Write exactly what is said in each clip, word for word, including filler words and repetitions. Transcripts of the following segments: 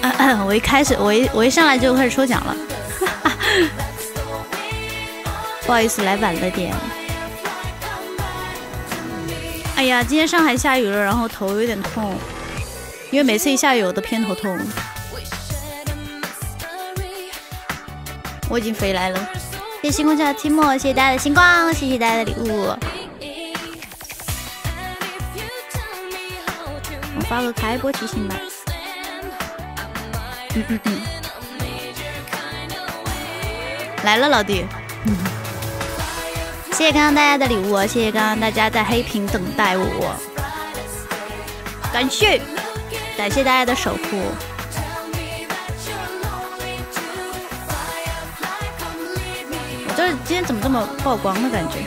我一开始，我一我一上来就开始抽奖了，不好意思，来晚了点。哎呀，今天上海下雨了，然后头有点痛，因为每次一下雨我都偏头痛。我已经回来了，谢谢星光下的提莫，谢谢大家的星光，谢谢大家的礼物。我发个开播提醒吧。嗯嗯嗯，来了，老弟。嗯，谢谢刚刚大家的礼物，谢谢刚刚大家在黑屏等待我，感谢感谢大家的守护。我这今天怎么这么曝光的感觉？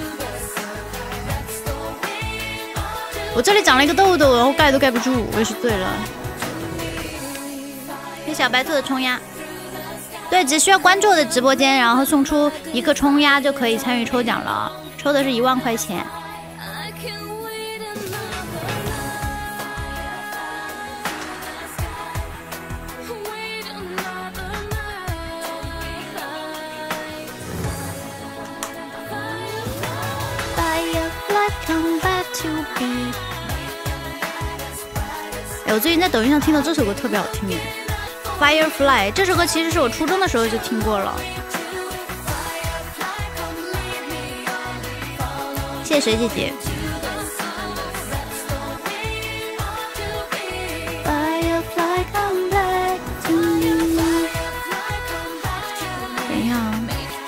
我这里长了一个痘痘，然后盖都盖不住，我也是醉了。谢谢小白兔的冲压。对，只需要关注我的直播间，然后送出一个冲压就可以参与抽奖了，抽的是一万块钱。哎，我最近在抖音上听到这首歌特别好听。Firefly 这首歌其实是我初中的时候就听过了。谢谢水姐姐。Firefly come back to me。等一下啊。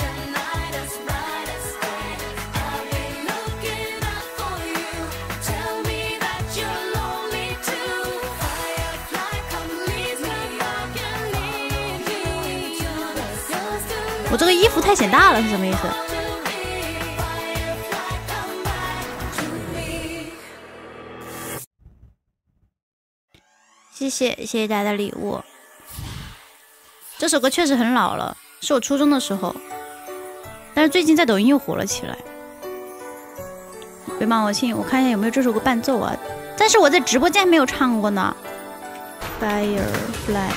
我这个衣服太显大了是什么意思？谢谢谢谢大家的礼物。这首歌确实很老了，是我初中的时候，但是最近在抖音又火了起来。别骂我信，我看一下有没有这首歌伴奏啊？但是我在直播间没有唱过呢。Firefly。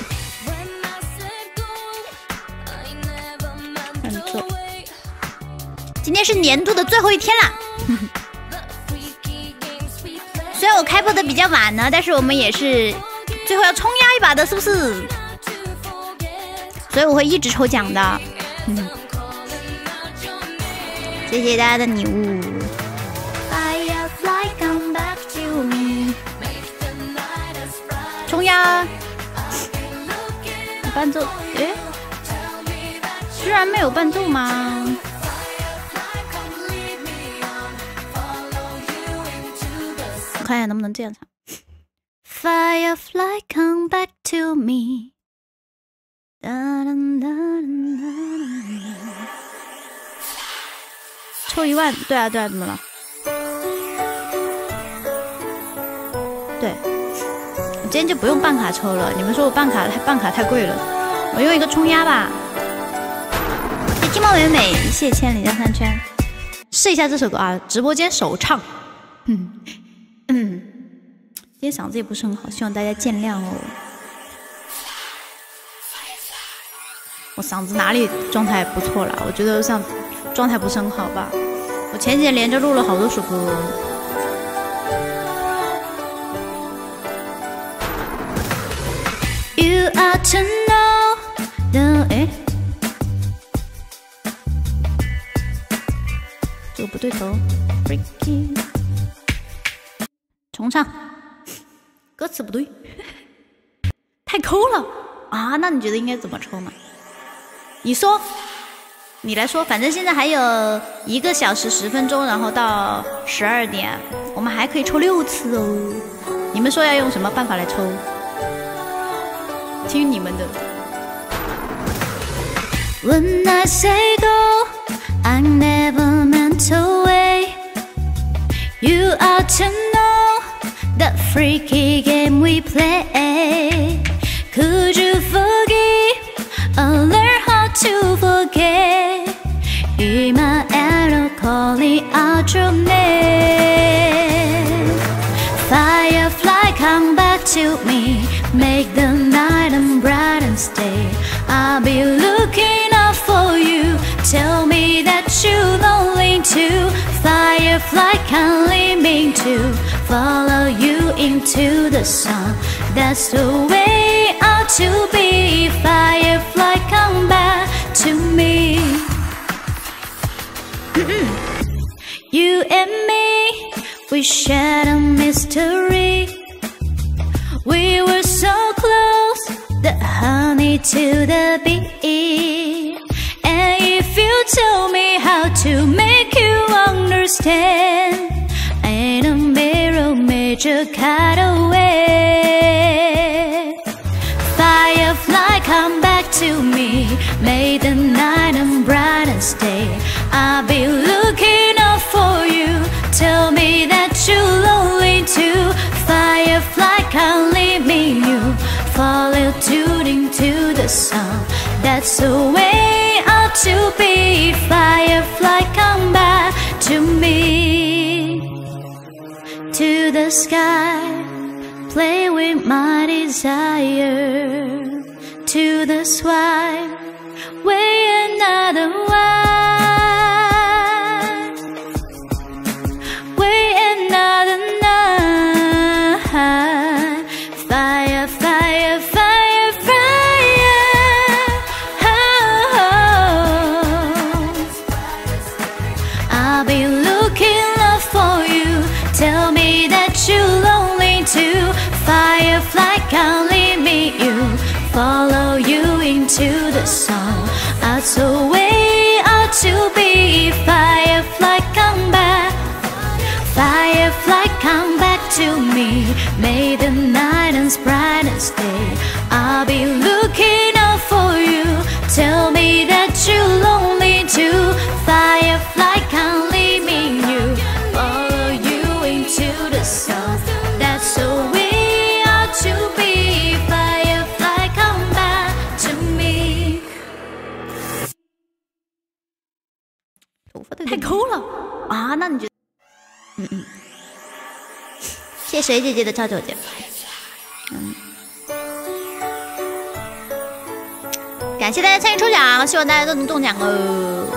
今天是年度的最后一天啦，虽然我开播的比较晚呢，但是我们也是最后要冲压一把的，是不是？所以我会一直抽奖的。谢谢大家的礼物。冲压，伴奏，诶，居然没有伴奏吗？看一下能不能这样唱。Firefly come back to me。抽一万，对啊对啊，怎么了？对，我今天就不用办卡抽了。你们说我办卡办卡太贵了，我用一个冲压吧。谢金茂美美，谢千里江三圈。试一下这首歌啊，直播间首唱。嗯。嗯，今天嗓子也不是很好，希望大家见谅哦。我嗓子哪里状态不错啦？我觉得像状态不是很好吧。我前几天连着录了好多首歌。You are to know the 哎，这个不对头 ，Freaking。重唱，歌词不对，太抠了啊！那你觉得应该怎么抽嘛？你说，你来说，反正现在还有一个小时十分钟，然后到十二点，我们还可以抽六次哦。你们说要用什么办法来抽？听你们的。When I say go, I never meant to wait. You are to know.The freaky game we play. Could you forgive or learn how to forget? 今への calling out your name. Firefly come back to me. Make the night a can't leave me to follow you into the sun. That's the way I ought to be. Firefly, come back to me. You and me, we shared a mystery. We were so close, the honey to the bee. And if you tell me how to make you understand, ain't a mirror major cutaway. Firefly, come back to me. May the night and brightest day. I'll be looking out for you. Tell me that you're lonely too. Firefly, can't leave me. You follow tuned into the sun. That's the way I ought to be. Firefly, come back to me. To the sky, play with my desire. To the sky, way another one, way another night. Fire, fire, fire, fire. Oh, I'll be looking up for you. Tell me that you're lonely too. Firefly, can't leave me. You follow you into the sun. That's the way I ought to be. Firefly, come back. Firefly, come back to me. May the night and brightest day. I'll be looking out for you. Tell me that you're lonely too. Firefly, can't leave me. You follow you into the sun. That's the way I ought to be. Firefly, come back to me. 太抠了啊！那你觉得？嗯嗯，谢水姐姐的超九姐。嗯，感谢大家参与抽奖，希望大家都能中奖哦。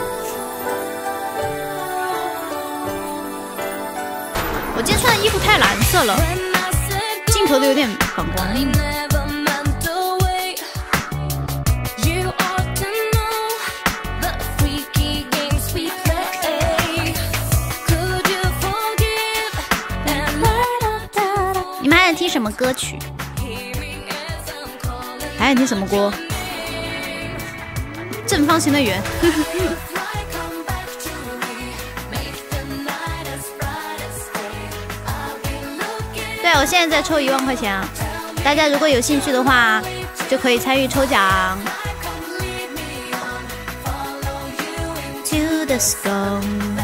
我今天穿的衣服太蓝色了，镜头都有点反光。你们还想听什么歌曲？还想听什么歌？正方形的圆。对，我现在在抽一万块钱啊！大家如果有兴趣的话，就可以参与抽奖。To the sky.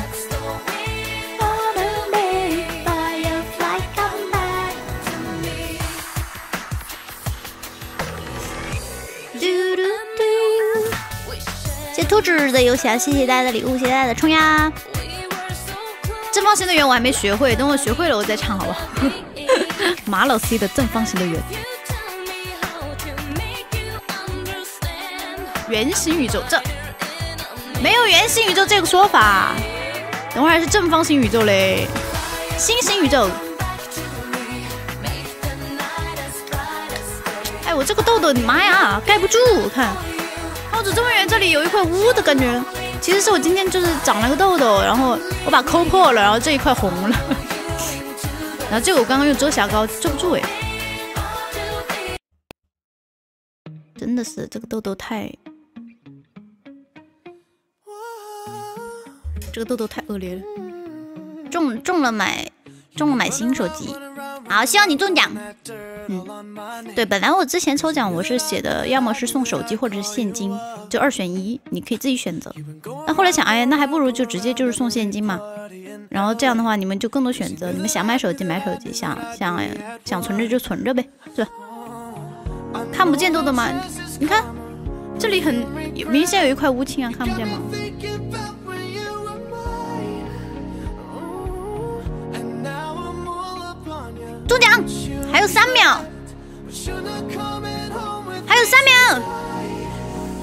谢谢兔子的游侠，谢谢大家的礼物，谢谢大家的冲呀！正方形的圆我还没学会，等我学会了我再唱好不好？马老 C 的正方形的圆，圆形宇宙这没有圆形宇宙这个说法，等会儿还是正方形宇宙嘞，星星宇宙。哎，我这个痘痘，你妈呀，盖不住，看。靠着这么远，这里有一块污的感觉。其实是我今天就是长了个痘痘，然后我把抠破了，然后这一块红了。然后这个我刚刚用遮瑕膏遮不住哎，真的是这个痘痘太，这个痘痘太恶劣了。中中了买中了买新手机，好，希望你中奖。嗯，对，本来我之前抽奖我是写的，要么是送手机或者是现金，就二选一，你可以自己选择。那后来想，哎，那还不如就直接就是送现金嘛。然后这样的话，你们就更多选择，你们想买手机买手机，想想想存着就存着呗，是吧？看不见痘痘吗？你看这里很明显有一块乌青啊，看不见吗？中奖！还有三秒，还有三秒，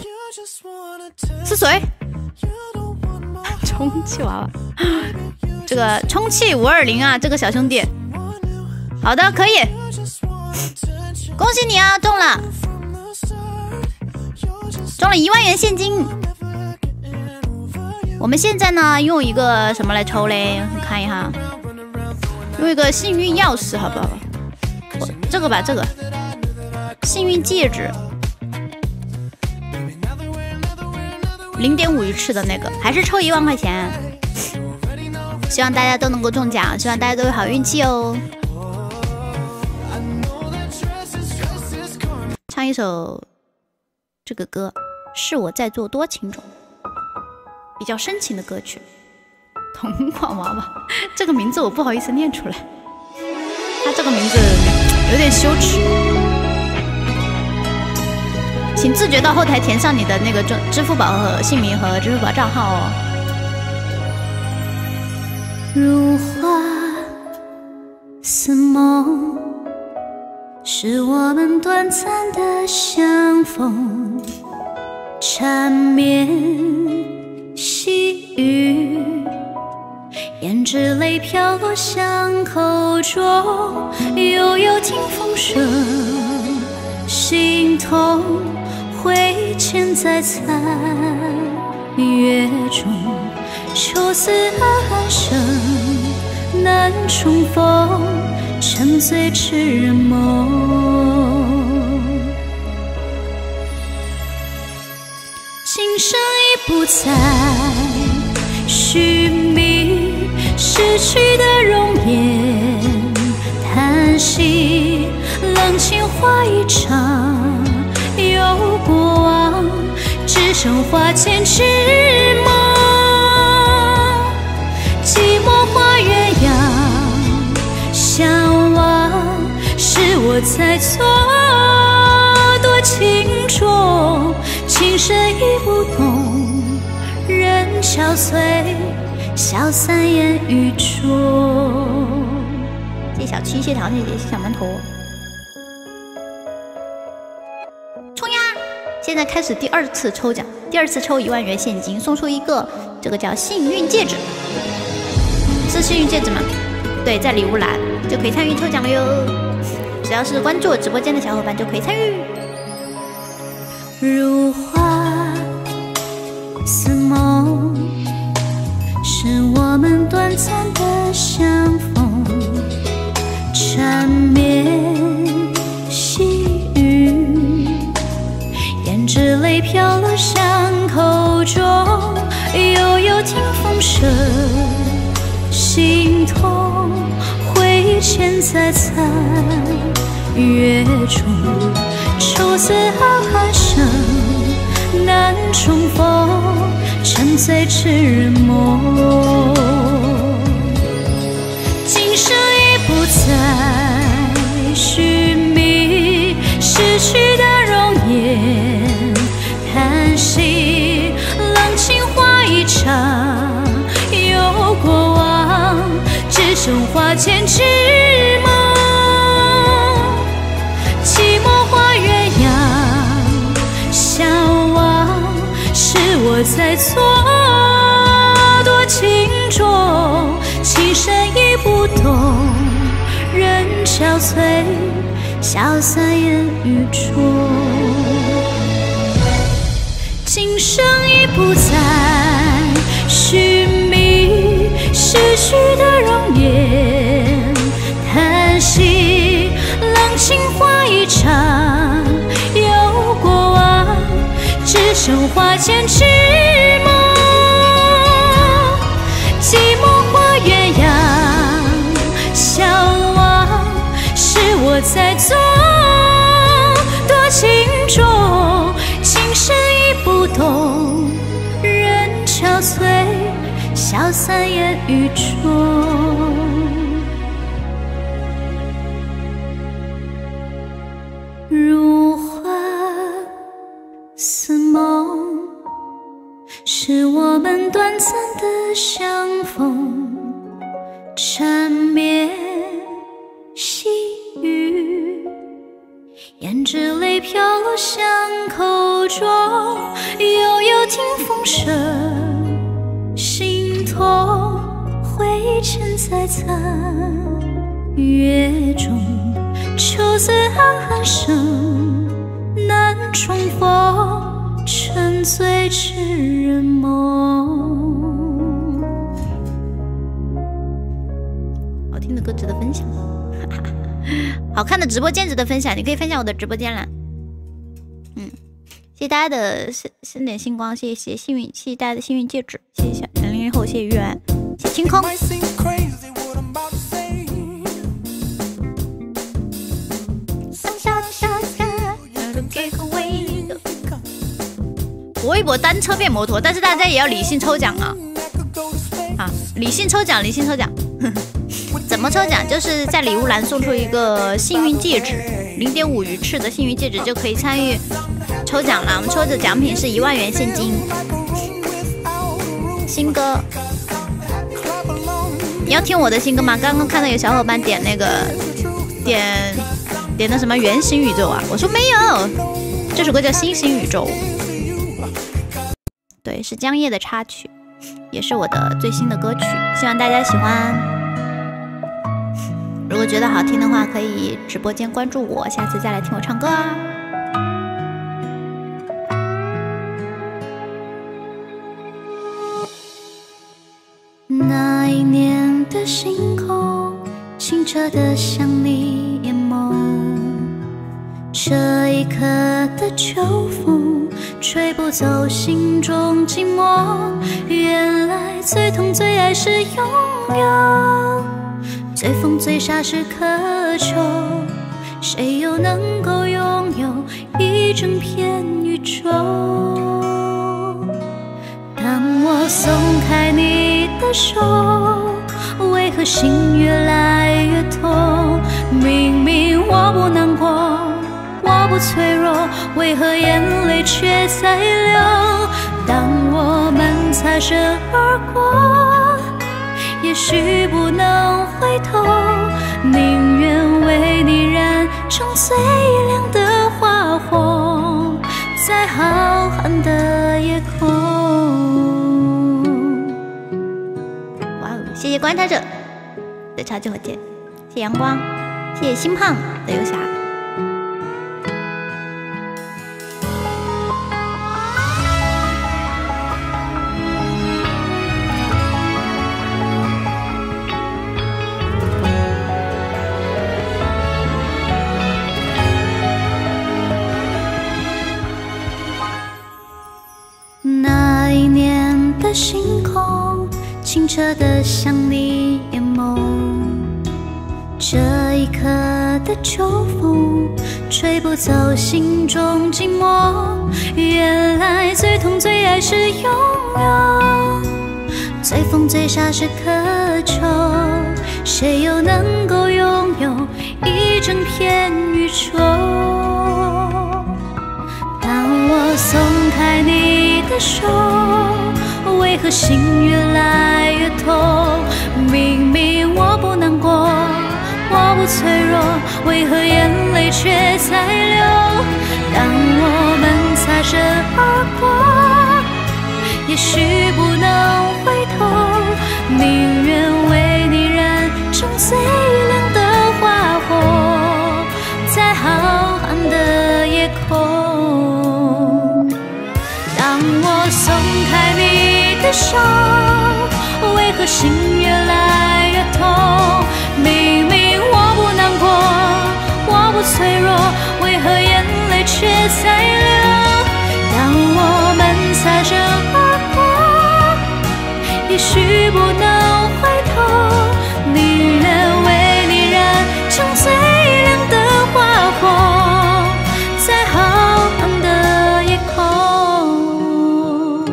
是谁？充气娃娃， 这个充气五二零啊，这个小兄弟。好的，可以，恭喜你啊，中了，中了一万元现金。我们现在呢，用一个什么来抽嘞？我看一下，用一个幸运钥匙，好不好？我这个吧，这个幸运戒指，零点五鱼翅的那个，还是抽一万块钱。希望大家都能够中奖，希望大家都有好运气哦。唱一首这个歌，是我在做多情种，比较深情的歌曲。童话娃娃这个名字我不好意思念出来，他这个名字有点羞耻，请自觉到后台填上你的那个支付宝和姓名和支付宝账号哦。如花似梦，是我们短暂的相逢，缠绵细雨，胭脂泪飘落巷口中，悠悠听风声，心痛挥剑在残月中，秋思暗生难重逢，沉醉痴梦。今生已不再寻觅逝去的容颜，叹息冷清花一场，有过往，只剩花前痴梦。寂寞花鸳鸯相望，是我在蹉跎情衷，情深意不懂，人憔悴，消散烟雨中。谢谢小七，谢谢糖姐姐，谢谢小馒头。冲呀！现在开始第二次抽奖，第二次抽一万元现金，送出一个这个叫幸运戒指，是幸运戒指吗？对，在礼物栏就可以参与抽奖了哟。只要是关注我直播间的小伙伴就可以参与。如花似梦，是我们短暂的相逢，缠绵细雨，胭脂泪飘落巷口中，悠悠听风声，心痛挥剑在残月中，愁思暗生难重逢，沉醉痴梦。今生已不再寻觅逝去的容颜，叹息冷清花一场，有过往，只剩花前痴梦。寂寞花鸳鸯相望，是我在蹉跎情衷，情深意不懂，人憔悴，消散烟雨中。今生已不再寻觅逝去的容颜，叹息冷清花一场，有过往，只剩花前痴梦。寂寞花鸳鸯相望，是我在蹉跎情衷，情深意不懂，人憔悴，消散烟雨中。如花似梦，是我们短暂的相逢，缠绵细雨，胭脂泪飘落巷口中，悠悠听风声，心痛挥在残月中，秋色暗寒声难重逢，沉醉痴人梦。好听的歌值得分享，好看的直播间值得分享，你可以分享我的直播间啦。嗯，谢谢大家的三三点星光，谢谢幸运，谢谢大家的幸运戒指，谢谢小零零后，谢谢玉安，谢谢清空。搏一搏单车变摩托，但是大家也要理性抽奖啊！啊，理性抽奖，理性抽奖。怎么抽奖？就是在礼物栏送出一个幸运戒指，零点五鱼翅的幸运戒指就可以参与抽奖了。我们抽的奖品是一万元现金。新歌，你要听我的新歌吗？刚刚看到有小伙伴点那个点点的什么圆形宇宙啊？我说没有，这首歌叫《星星宇宙》。对，是江夜的插曲，也是我的最新的歌曲，希望大家喜欢。如果觉得好听的话，可以直播间关注我，下次再来听我唱歌啊。那一年的星空，清澈的像你眼眸，这一刻的秋风吹不走心中寂寞，原来最痛最爱是拥有，最疯最傻是渴求，谁又能够拥有一整片宇宙？当我松开你的手，为何心越来越痛？明明我不难过，我不脆弱，为何眼泪却在流？当我们擦身而过，也许不能回头，宁愿为你燃成最亮的花火，在浩瀚的夜空。哇哦！谢谢观察者的超级火箭，谢谢阳光，谢谢心胖的游侠。那一年的星空，清澈的像你眼眸，这一刻的秋风吹不走心中寂寞，原来最痛最爱是拥有，最疯最傻是渴求，谁又能够拥有一整片宇宙？当我松开你的手，为何心越来越痛？明明我不难过，我不脆弱，为何眼泪却在流？当我们擦身而过，也许不能回头，宁愿为你燃成最亮的花火，在浩瀚的夜空。当我松开你的手，为何心越来越痛？明明我不难过，我不脆弱，为何眼泪却在流？当我们擦身而过，也许不能回头，宁愿为你燃成最亮的花火，在浩瀚的夜空。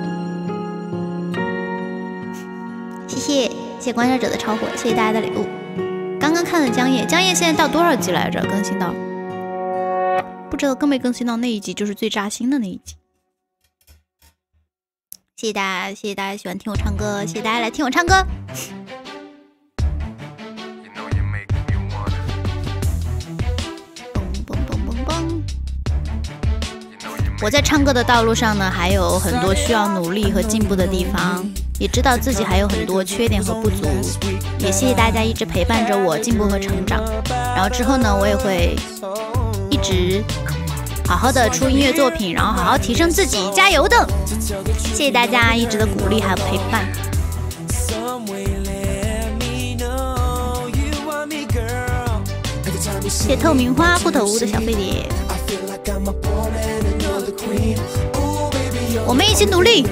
谢谢谢谢观察者的超火，谢谢大家的礼物。刚刚看了江夜，江夜现在到多少集来着？更新到不知道，更没更新到那一集，就是最扎心的那一集。谢谢大家，谢谢大家喜欢听我唱歌，谢谢大家来听我唱歌。嘣嘣嘣嘣嘣！我在唱歌的道路上呢，还有很多需要努力和进步的地方，也知道自己还有很多缺点和不足， 也谢谢大家一直陪伴着我进步和成长。然后之后呢，我也会一直好好的出音乐作品，然后好好提升自己，加油的！谢谢大家一直的鼓励还有陪伴。谢谢透明花不头屋的小飞碟，我们一起努力。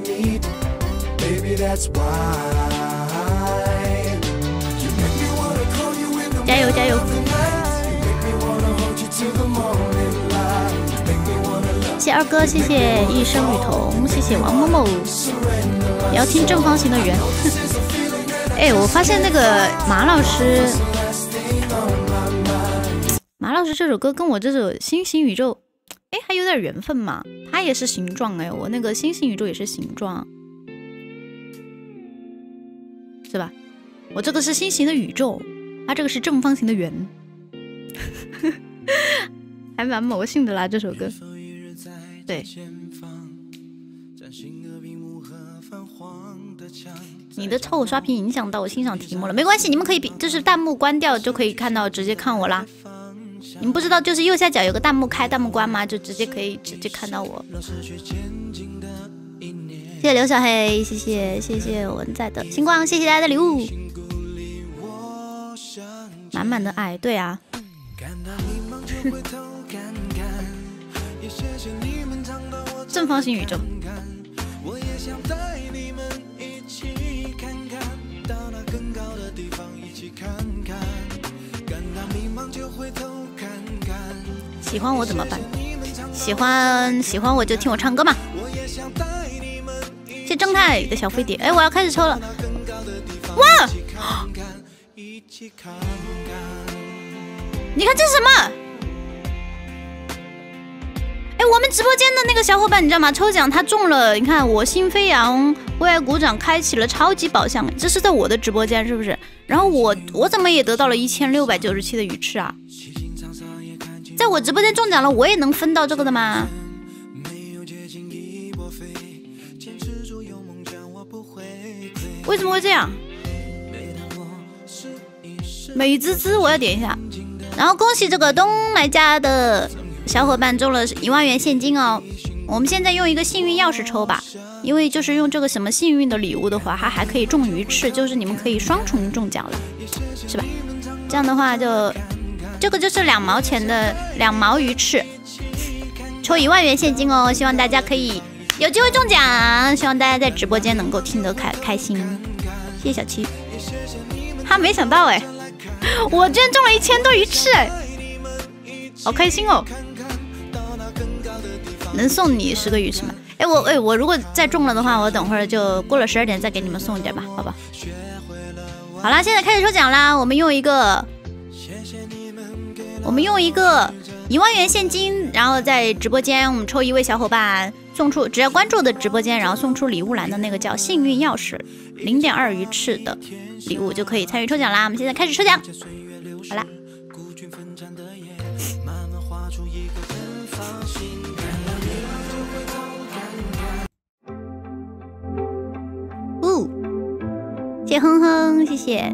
加油加油！谢谢二哥，谢谢一生雨桐，谢谢王某某。也要听正方形的圆。哎，我发现那个马老师，马老师这首歌跟我这首《星星宇宙》，哎，还有点缘分嘛。它也是形状哎，我那个星星宇宙也是形状，是吧？我这个是心形的宇宙，它这个是正方形的圆，还蛮魔性的啦这首歌。对，你的超我刷屏影响到我欣赏题目了，没关系，你们可以就是弹幕关掉就可以看到，直接看我啦。你们不知道就是右下角有个弹幕开弹幕关吗？就直接可以直接看到我。谢谢刘小黑，谢谢谢谢文仔的星光，谢谢大家的礼物，满满的爱。对啊。正方形宇宙。喜欢我怎么办？喜欢喜欢我就听我唱歌嘛。谢正太的小飞碟，哎，我要开始抽了。哇！你看这是什么？哎，我们直播间的那个小伙伴，你知道吗？抽奖他中了，你看我心飞扬，为爱鼓掌，开启了超级宝箱，这是在我的直播间是不是？然后我我怎么也得到了一千六百九十七的鱼翅啊？在我直播间中奖了，我也能分到这个的吗？为什么会这样？美滋滋，我要点一下。然后恭喜这个东来家的小伙伴中了一万元现金哦。我们现在用一个幸运钥匙抽吧，因为就是用这个什么幸运的礼物的话，它还可以中鱼翅，就是你们可以双重中奖了，是吧？这样的话就这个就是两毛钱的两毛鱼翅，抽一万元现金哦。希望大家可以有机会中奖，希望大家在直播间能够听得开开心。谢谢小七，他没想到哎，我居然中了一千多鱼翅哎，好开心哦！能送你十个鱼翅吗？哎，我哎我如果再中了的话，我等会儿就过了十二点再给你们送一点吧，好吧？好啦，现在开始抽奖啦！我们用一个，我们用一个一万元现金，然后在直播间我们抽一位小伙伴。送出只要关注我的直播间，然后送出礼物栏的那个叫幸运钥匙零点二鱼翅的礼物，就可以参与抽奖啦。我们现在开始抽奖，好啦。哦，谢谢哼哼，谢谢，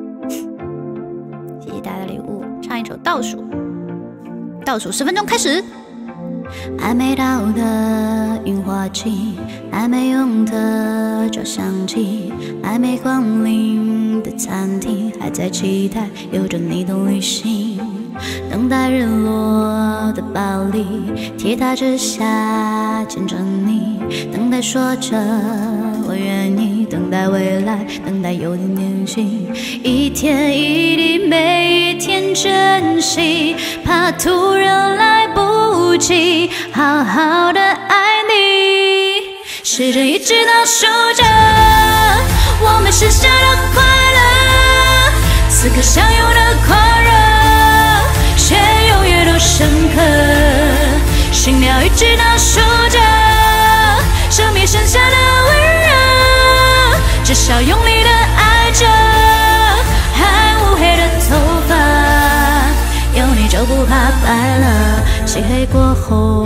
谢谢大家的礼物。唱一首倒数，倒数十分钟开始。还没到的樱花季，还没用的照相机，还没光临的餐厅，还在期待有着你的旅行，等待日落的巴黎，铁塔之下见着你，等待说着我愿意，等待未来，等待有点年轻，一天一滴每一天珍惜，怕突然来不及好好的爱你，时针一直倒数着我们剩下的快乐，此刻相拥的狂热却永远都深刻，心跳一直倒数着生命剩下的温热，至少用力的爱着，还乌黑的头发有你就不怕白了，漆黑过后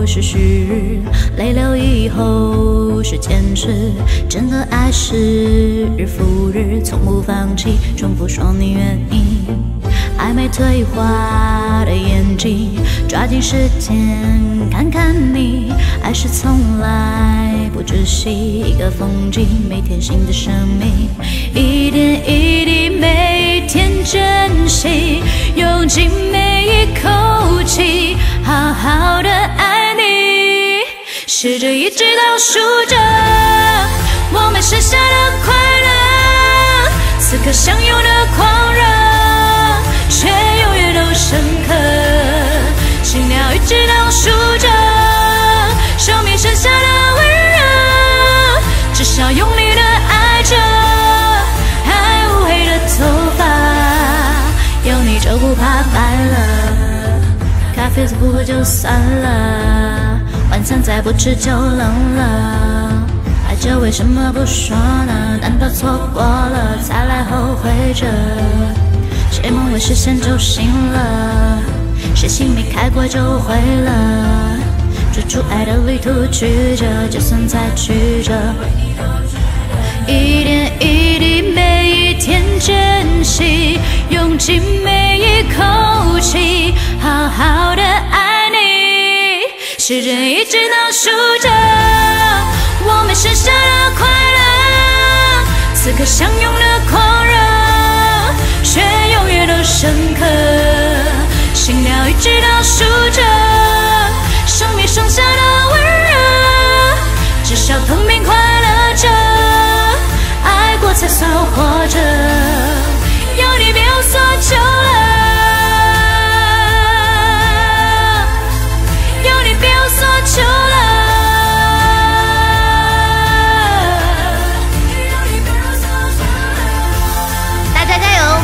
是虚日，泪流以后是坚持。真的爱是日复日，从不放弃，重复说你愿意。还没退化的眼睛，抓紧时间看看你。爱是从来不窒息，一个风景，每天新的生命，一点一滴，每天珍惜，用尽每一口气，好好的爱你。试着一直倒数着我们剩下的快乐，此刻相拥的狂热，却永远都深刻。心跳一直倒数着生命剩下的温热，至少用力的爱着，爱无悔的头发，有你就不怕白了。咖啡再不喝就散了，晚餐再不吃就冷了。爱着为什么不说呢？难道错过了才来后悔着？谁梦未实现就醒了？谁心没开过就毁了？追逐爱的旅途曲折，就算再曲折，一点一滴，每一天珍惜，用尽每一口气，好好的爱你。时针一直倒数着我们剩下的快乐，此刻相拥的狂热，却永远都深刻。心跳一直倒数着生命剩下的温热，至少痛并快乐着，爱过才算活着。有你别无所求了，有你别无所求了，大家加油！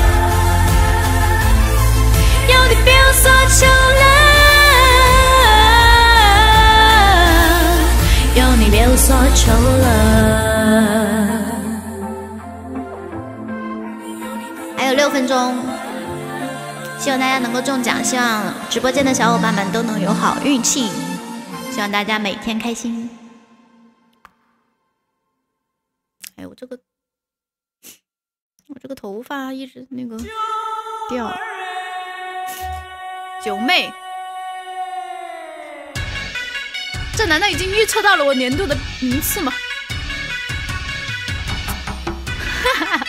有你别无所求了，有你别无所求了。还有六分钟，希望大家能够中奖，希望直播间的小伙伴们都能有好运气，希望大家每天开心。哎，我这个，我这个头发一直那个掉。九妹，这难道已经预测到了我年度的名次吗？哈哈。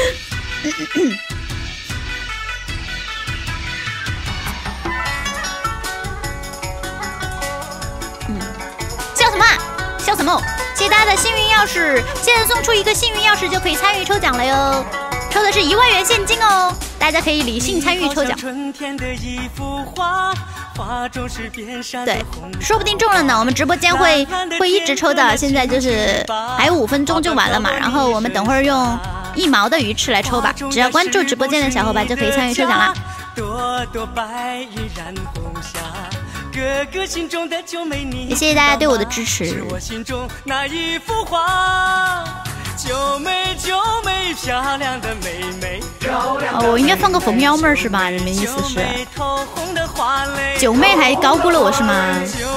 嗯，笑什么？笑什么？谢谢大家的幸运钥匙，现在送出一个幸运钥匙就可以参与抽奖了哟，抽的是一万元现金哦，大家可以理性参与抽奖。对，说不定中了呢，我们直播间会会一直抽的，现在就是还有五分钟就完了嘛，然后我们等会儿用一毛的鱼翅来抽吧，只要关注直播间的小伙伴就可以参与抽奖啦。也谢谢大家对我的支持。九妹九妹漂亮的妹妹，哦，我应该放个冯幺妹是吧？你们意思是？九妹还高估了我是吗？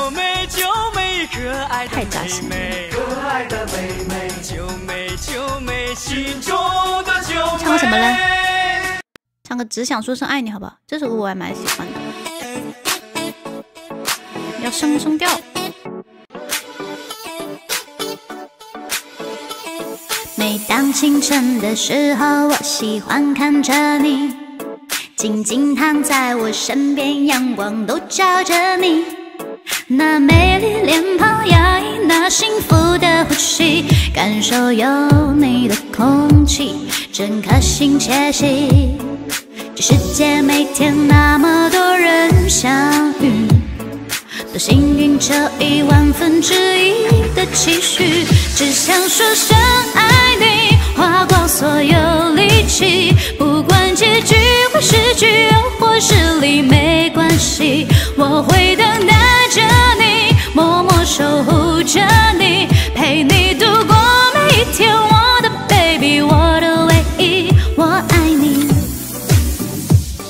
太扎心了。唱个什么呢？唱个只想说声爱你好不好？这首歌我还蛮喜欢的。要升升调。每当清晨的时候，我喜欢看着你，静静躺在我身边，阳光都照着你，那美丽脸庞压抑那幸福的呼吸，感受有你的空气，整颗心窃喜。这世界每天那么多人相遇，多幸运，这一万分之一的期许，只想说声爱你，花光所有力气，不管结局或是剧又或是离没关系，我会等待着你，默默守护着你，陪你度过每一天，我的 baby， 我的唯一，我爱你。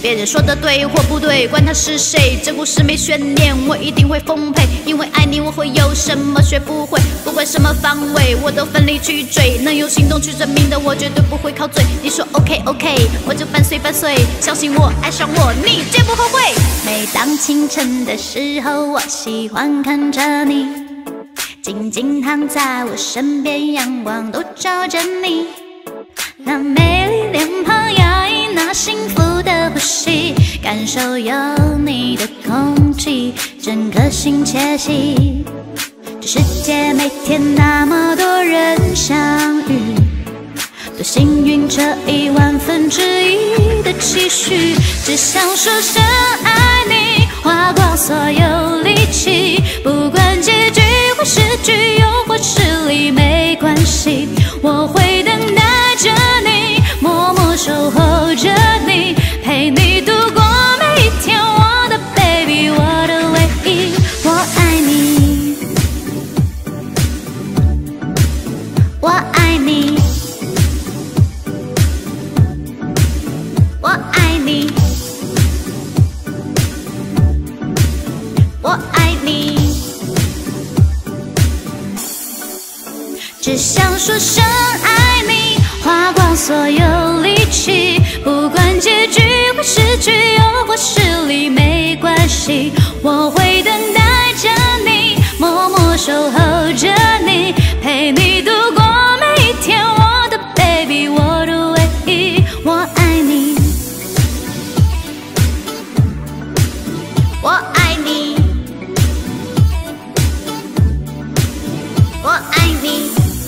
别人说的对或不对，管他是谁，这故事没悬念，我一定会奉陪。因为爱你，我会有什么学不会？不管什么方位，我都奋力去追。能用行动去证明的，我绝对不会靠嘴。你说 OK OK， 我就伴随伴随，相信我，爱上我，你绝不后悔。每当清晨的时候，我喜欢看着你，静静躺在我身边，阳光都照着你。那美丽脸庞压抑那幸福的呼吸，感受有你的空气，整个心窃喜。这世界每天那么多人相遇，多幸运这一万分之一的期许，只想说声爱你，花光所有力气，不管结局或是剧又或是离没关系，我会等待着你，默默守候着你，陪你度过每一天，我的 baby， 我的唯一，我爱你，我爱你，我爱你，我爱你，只想说声爱你，花光所有力气，不管结局或是剧又或是离没关系，我会等待着你，默默守候着你，陪你度过每一天，我的 baby， 我的唯一，我爱你，我爱你，我爱你。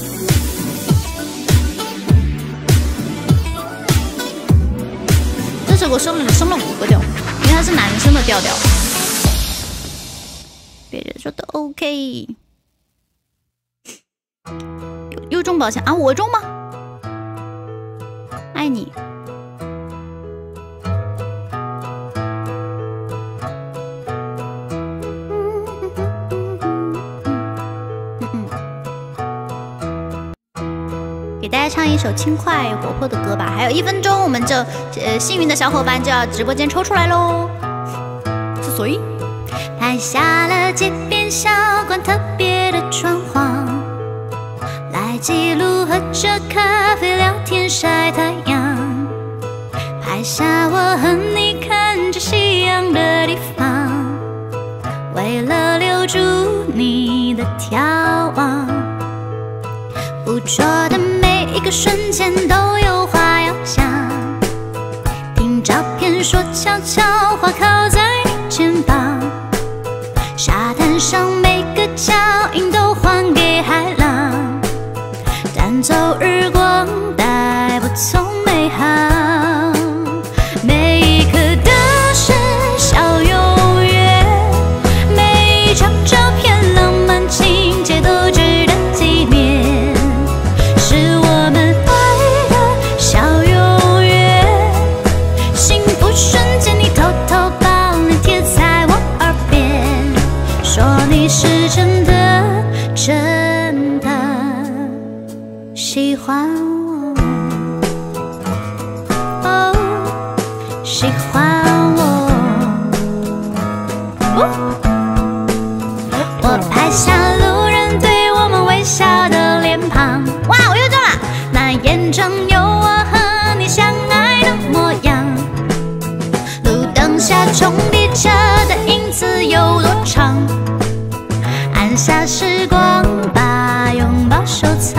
这首歌升了升了五个调，因为它是男生的调调。别人说的 OK。又又中宝箱啊！我中吗？爱你。给大家唱一首轻快活泼的歌吧，还有一分钟，我们这呃幸运的小伙伴就要直播间抽出来喽。是谁？拍下了街边小馆特别的装潢，来记录喝着咖啡聊天晒太阳，拍下我和你看着夕阳的地方，为了留住你的眺望，捕捉的每一个瞬间都有话要讲，听照片说悄悄话靠在你肩膀，沙滩上每个脚印都还给海浪，弹奏日光带不走美好，每一刻都是小永远，每一张照片浪漫情节都值得纪念，是我们爱的小永远，幸福瞬间你偷偷把脸贴在我耳边，说你是真的真的喜欢我，哦，喜欢我，哦，我拍下路人对我们微笑的脸庞，哇，我又中了！那眼中有我和你相爱的模样，路灯下重叠着的影子有多长？按下时光，把拥抱收藏，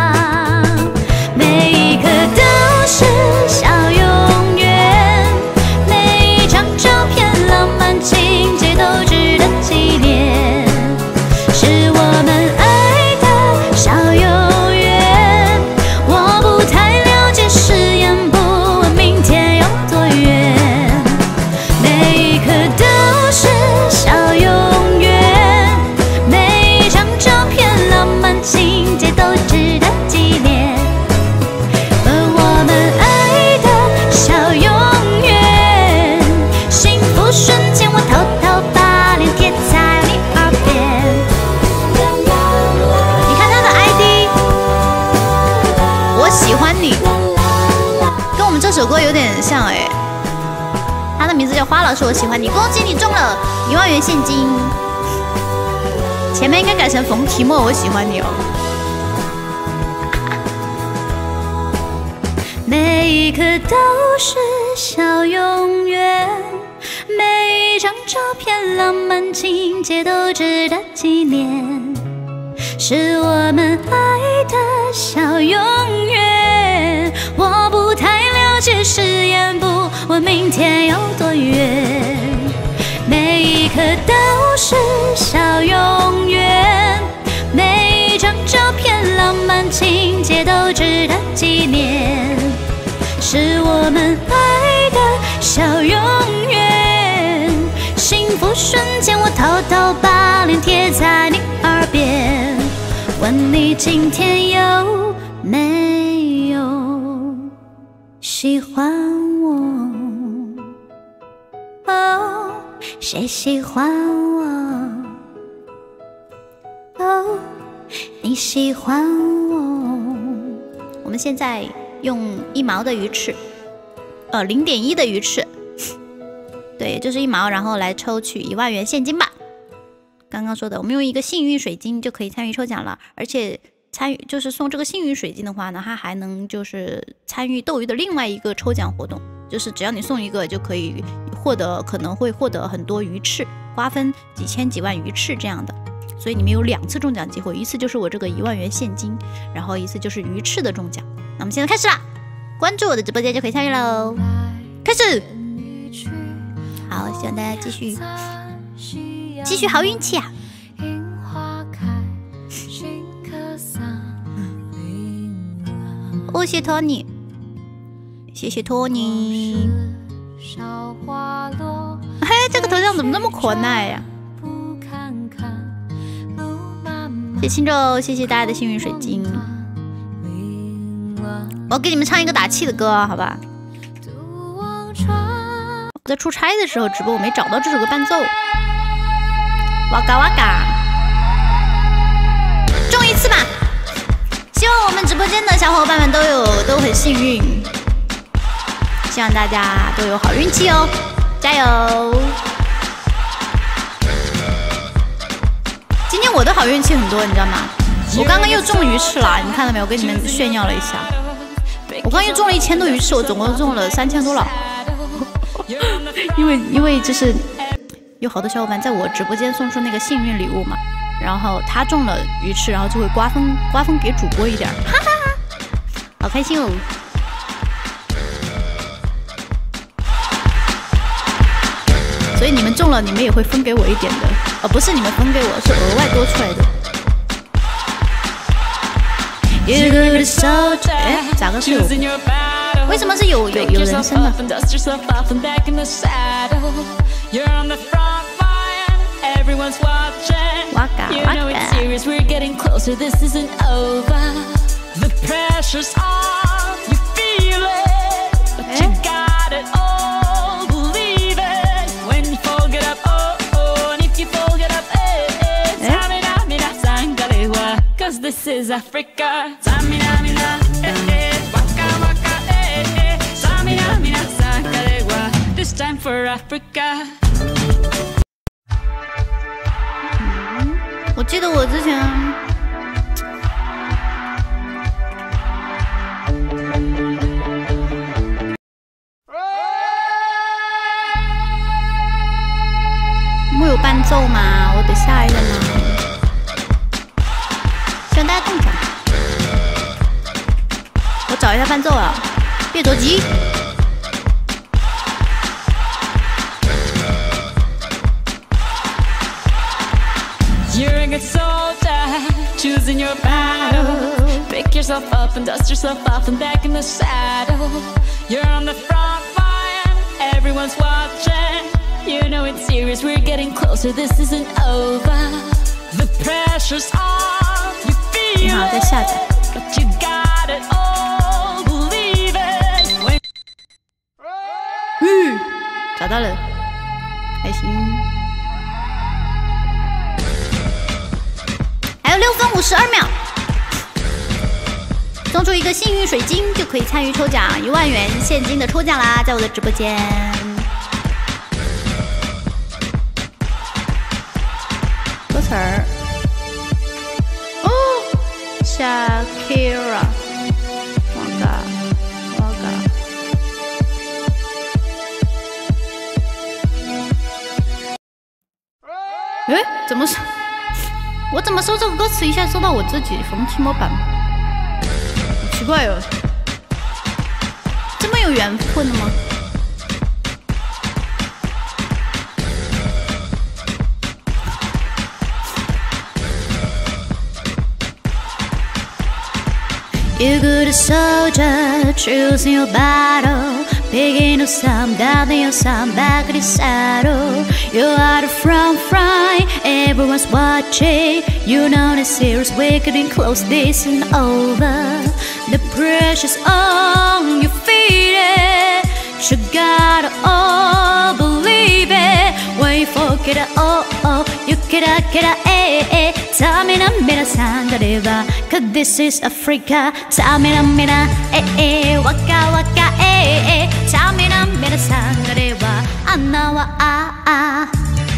每一刻都是小永远，每一张照片浪漫情节都值得纪念，是我们爱的小永远，我不太了解誓言不问明天有多远，每一刻都是小永远，每一张照片浪漫情节都值得纪念，和我们爱的小永远，幸福瞬间我偷偷把脸贴在你耳边，你看他的 I D， 我喜欢你，跟我们这首歌有点像哎。 他的名字叫花老师，我喜欢你，恭喜你中了一万元现金。前面应该改成冯提莫，我喜欢你哦。每一刻都是小永远，每一张照片、浪漫情节都值得纪念，是我们爱的小永远。我不太了解誓言，不问明天有多远，每一刻都是小永远，每一张照片、浪漫情节都值得纪念，是我们爱的小永远。幸福瞬间，我偷偷把脸贴在你耳边，问你今天有没有喜欢我？哦，谁喜欢我？哦，你喜欢我？我们现在用一毛的鱼翅，呃，零点一的鱼翅，对，就是一毛，然后来抽取一万元现金吧。刚刚说的，我们用一个幸运水晶就可以参与抽奖了，而且参与就是送这个幸运水晶的话呢，它还能就是参与斗鱼的另外一个抽奖活动，就是只要你送一个就可以获得，可能会获得很多鱼翅，瓜分几千几万鱼翅这样的。所以你们有两次中奖机会，一次就是我这个一万元现金，然后一次就是鱼翅的中奖。那我们现在开始啦，关注我的直播间就可以参与喽。开始，好，希望大家继续继续好运气啊！哦，谢谢托尼，谢谢托尼。嘿，这个头像怎么那么可爱呀、啊？谢谢青州，谢谢大家的幸运水晶。我给你们唱一个打气的歌，好吧？我在出差的时候直播，我没找到这首歌伴奏。哇嘎哇嘎，中一次吧！希望我们直播间的小伙伴们都有都很幸运，希望大家都有好运气哦，加油！今天我的好运气很多，你知道吗？我刚刚又中了鱼翅了，你看到没有？我跟你们炫耀了一下，我刚刚又中了一千多鱼翅，我总共中了三千多了。因为因为就是有好多小伙伴在我直播间送出那个幸运礼物嘛，然后他中了鱼翅，然后就会瓜分瓜分给主播一点，哈哈哈，好开心哦！所以你们中了，你们也会分给我一点的，呃，不是你们分给我，是额外多出来的。哎，咋个是有？为什么是有有有人声的？哇嘎哇！This is Africa. Samina mina, eh eh, waka waka, eh eh. Samina mina, sakarewa. This time for Africa. 我记得我之前没有伴奏嘛，我得下一个嘛。希望大家动起来，我找一下伴奏啊，别着急。You're a good soldier, choosing your battle. Pick yourself up and dust yourself off and back in the saddle. You're on the front line, everyone's watching. You know it's serious, we're getting closer, this isn't over. The pressure's on, you feel it, but you got it all, believe it. When... 嗯，找到了，开心。还有六分五十二秒，送出一个幸运水晶就可以参与抽奖一万元现金的抽奖啦，在我的直播间。 词儿。哦 ，Shakira， 哇嘎哇嘎。哎，怎么是？我怎么搜这个歌词一下搜到我自己冯提莫版？好奇怪哦，这么有缘分的吗？ You good soldier, choosing your battle. Picking up some, doubting your some, back in the saddle. You are the front line, everyone's watching. You know the series, we're getting close, this isn't over. The pressure's on your feet, you gotta all believe it. When you forget it, oh oh, you gotta get it, eh eh. Tell me the minute, sangariba, cause this is Africa. Tell me the minute, eh eh, waka waka, eh eh. Tell me the minute, sangariba, I know ah ah.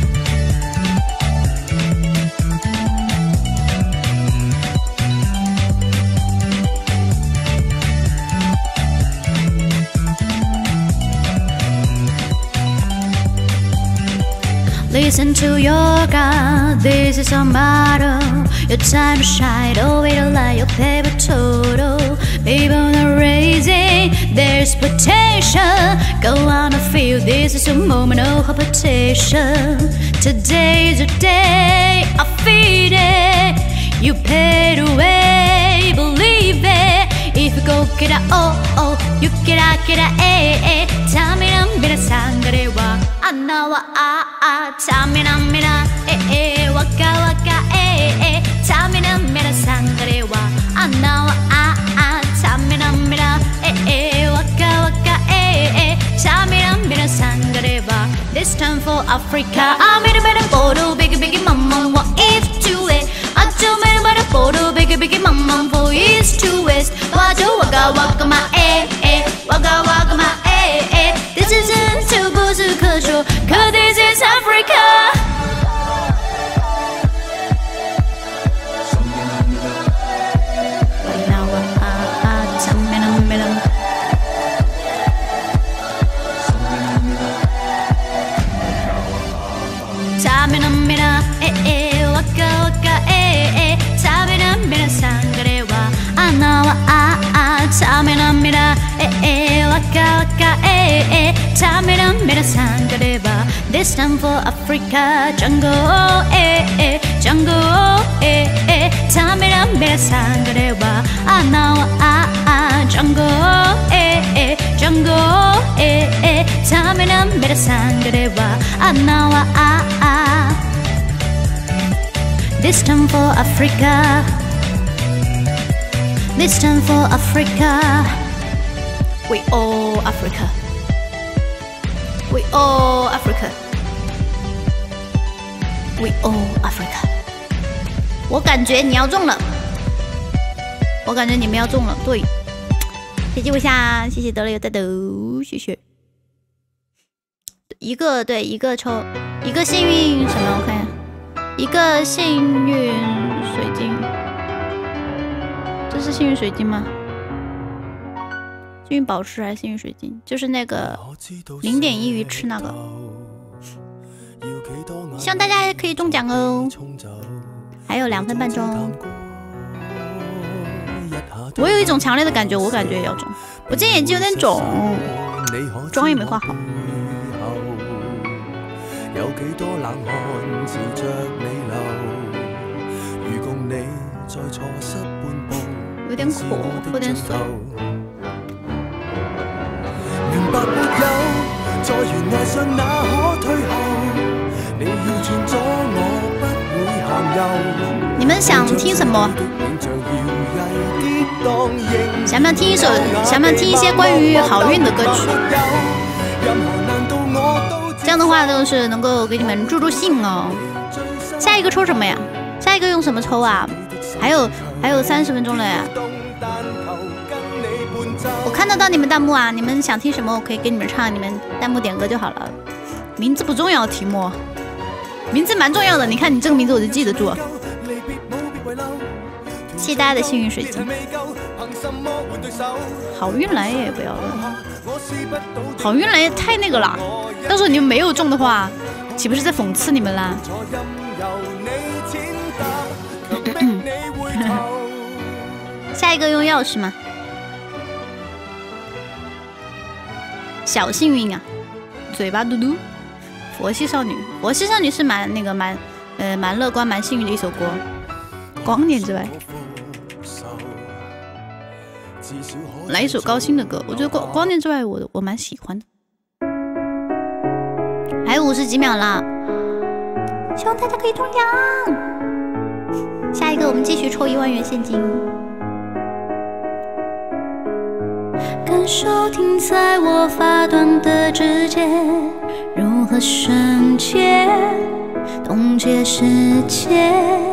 Listen to your God, this is our motto. Your time to shine, oh wait a lie, your paper total. People are raising their expectation. Go on and feel this is a moment of competition. Today's your day, I feel it. You paid away, believe it. If you go get it, oh oh, you get it, get it, eh eh. Tell me the minute, sangare wa, I know ah ah. Tell me the minute, eh eh, waka waka, eh eh. Tell me the minute, sangare wa, I know ah ah. Tell me the minute, eh eh, waka waka, eh eh. Tell me the minute, sangare wa. This time for Africa, I'm in a better photo, biggie biggie mama, what if to it? I do me a better photo, biggie biggie mama, for east to west. Waka waka waka my eh eh, waka waka my eh eh. This isn't too buzu culture, cause this is Africa. Tamina mina eh eh, waka waka eh eh. Tamina mina sangare wa, anawa ah ah. Tamina mina eh eh, waka waka eh eh. Tamina mina sangare wa. This time for Africa, jungle eh eh, jungle eh eh. Tamina mina sangare wa, anawa ah ah. Jungle eh eh, jungle eh eh. Tamina mina sangare wa, anawa ah ah. This time for Africa. This time for Africa. We all Africa. We all Africa. We all Africa. 我感觉你要中了，我感觉你们要中了，对。点击一下，谢谢得了有带豆，谢谢。一个对一个抽，一个幸运什么？我看一下。一个幸运水晶，这是幸运水晶吗？幸运宝石还是幸运水晶？就是那个零点一鱼吃那个。希望大家可以中奖哦！还有两分半钟。我有一种强烈的感觉，我感觉也要中。我今天眼睛有点肿，妆也没化好。有幾多冷汗朝着你流，如共你在錯失半步，有點苦，有點酸。明白沒有，在懸崖上哪可退後？你要轉左，我不會行右。你們想聽什麼？想不想聽一首？想不想聽一些關於好運的歌曲？这样的话就是能够给你们助助兴哦。下一个抽什么呀？下一个用什么抽啊？还有还有三十分钟了呀。我看得到你们弹幕啊，你们想听什么我可以给你们唱，你们弹幕点歌就好了。名字不重要，题目。 名字蛮重要的，你看你这个名字我就记得住。谢大家的幸运水晶。好运来也不要了，好运来也太那个了，到时候你们没有中的话，岂不是在讽刺你们啦？下一个用钥匙吗？小幸运啊，嘴巴嘟嘟，佛系少女，佛系少女是蛮那个蛮呃蛮乐观蛮幸运的一首歌。光年之外，来一首高兴的歌，我觉得光光年之外我我蛮喜欢的。还有五十几秒啦，希望大家可以中奖。下一个我们继续抽一万元现金。感受停在我发端的指尖，如何瞬间冻结时间？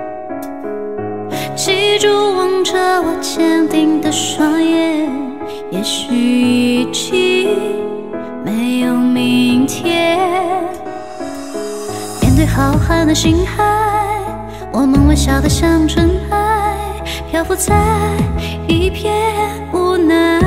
记住望着我坚定的双眼，也许已经没有明天。面对浩瀚的星海，我们微笑得像尘埃，漂浮在一片无奈。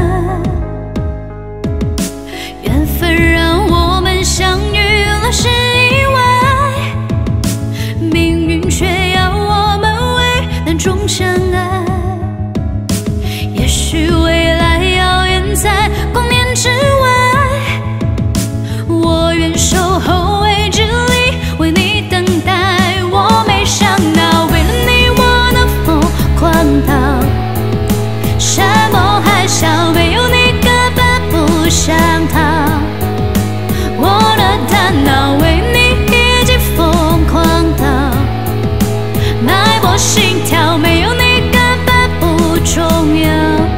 缘分让我们相遇了是意外，命运却要我们为难中相爱。也许未来遥远在光年之外，我愿守候未知里为你等待。我没想到为了你我能疯狂到山盟海誓，没有你根本不想逃。我的大脑为你已经疯狂到脉搏心跳，没有你根本不重要。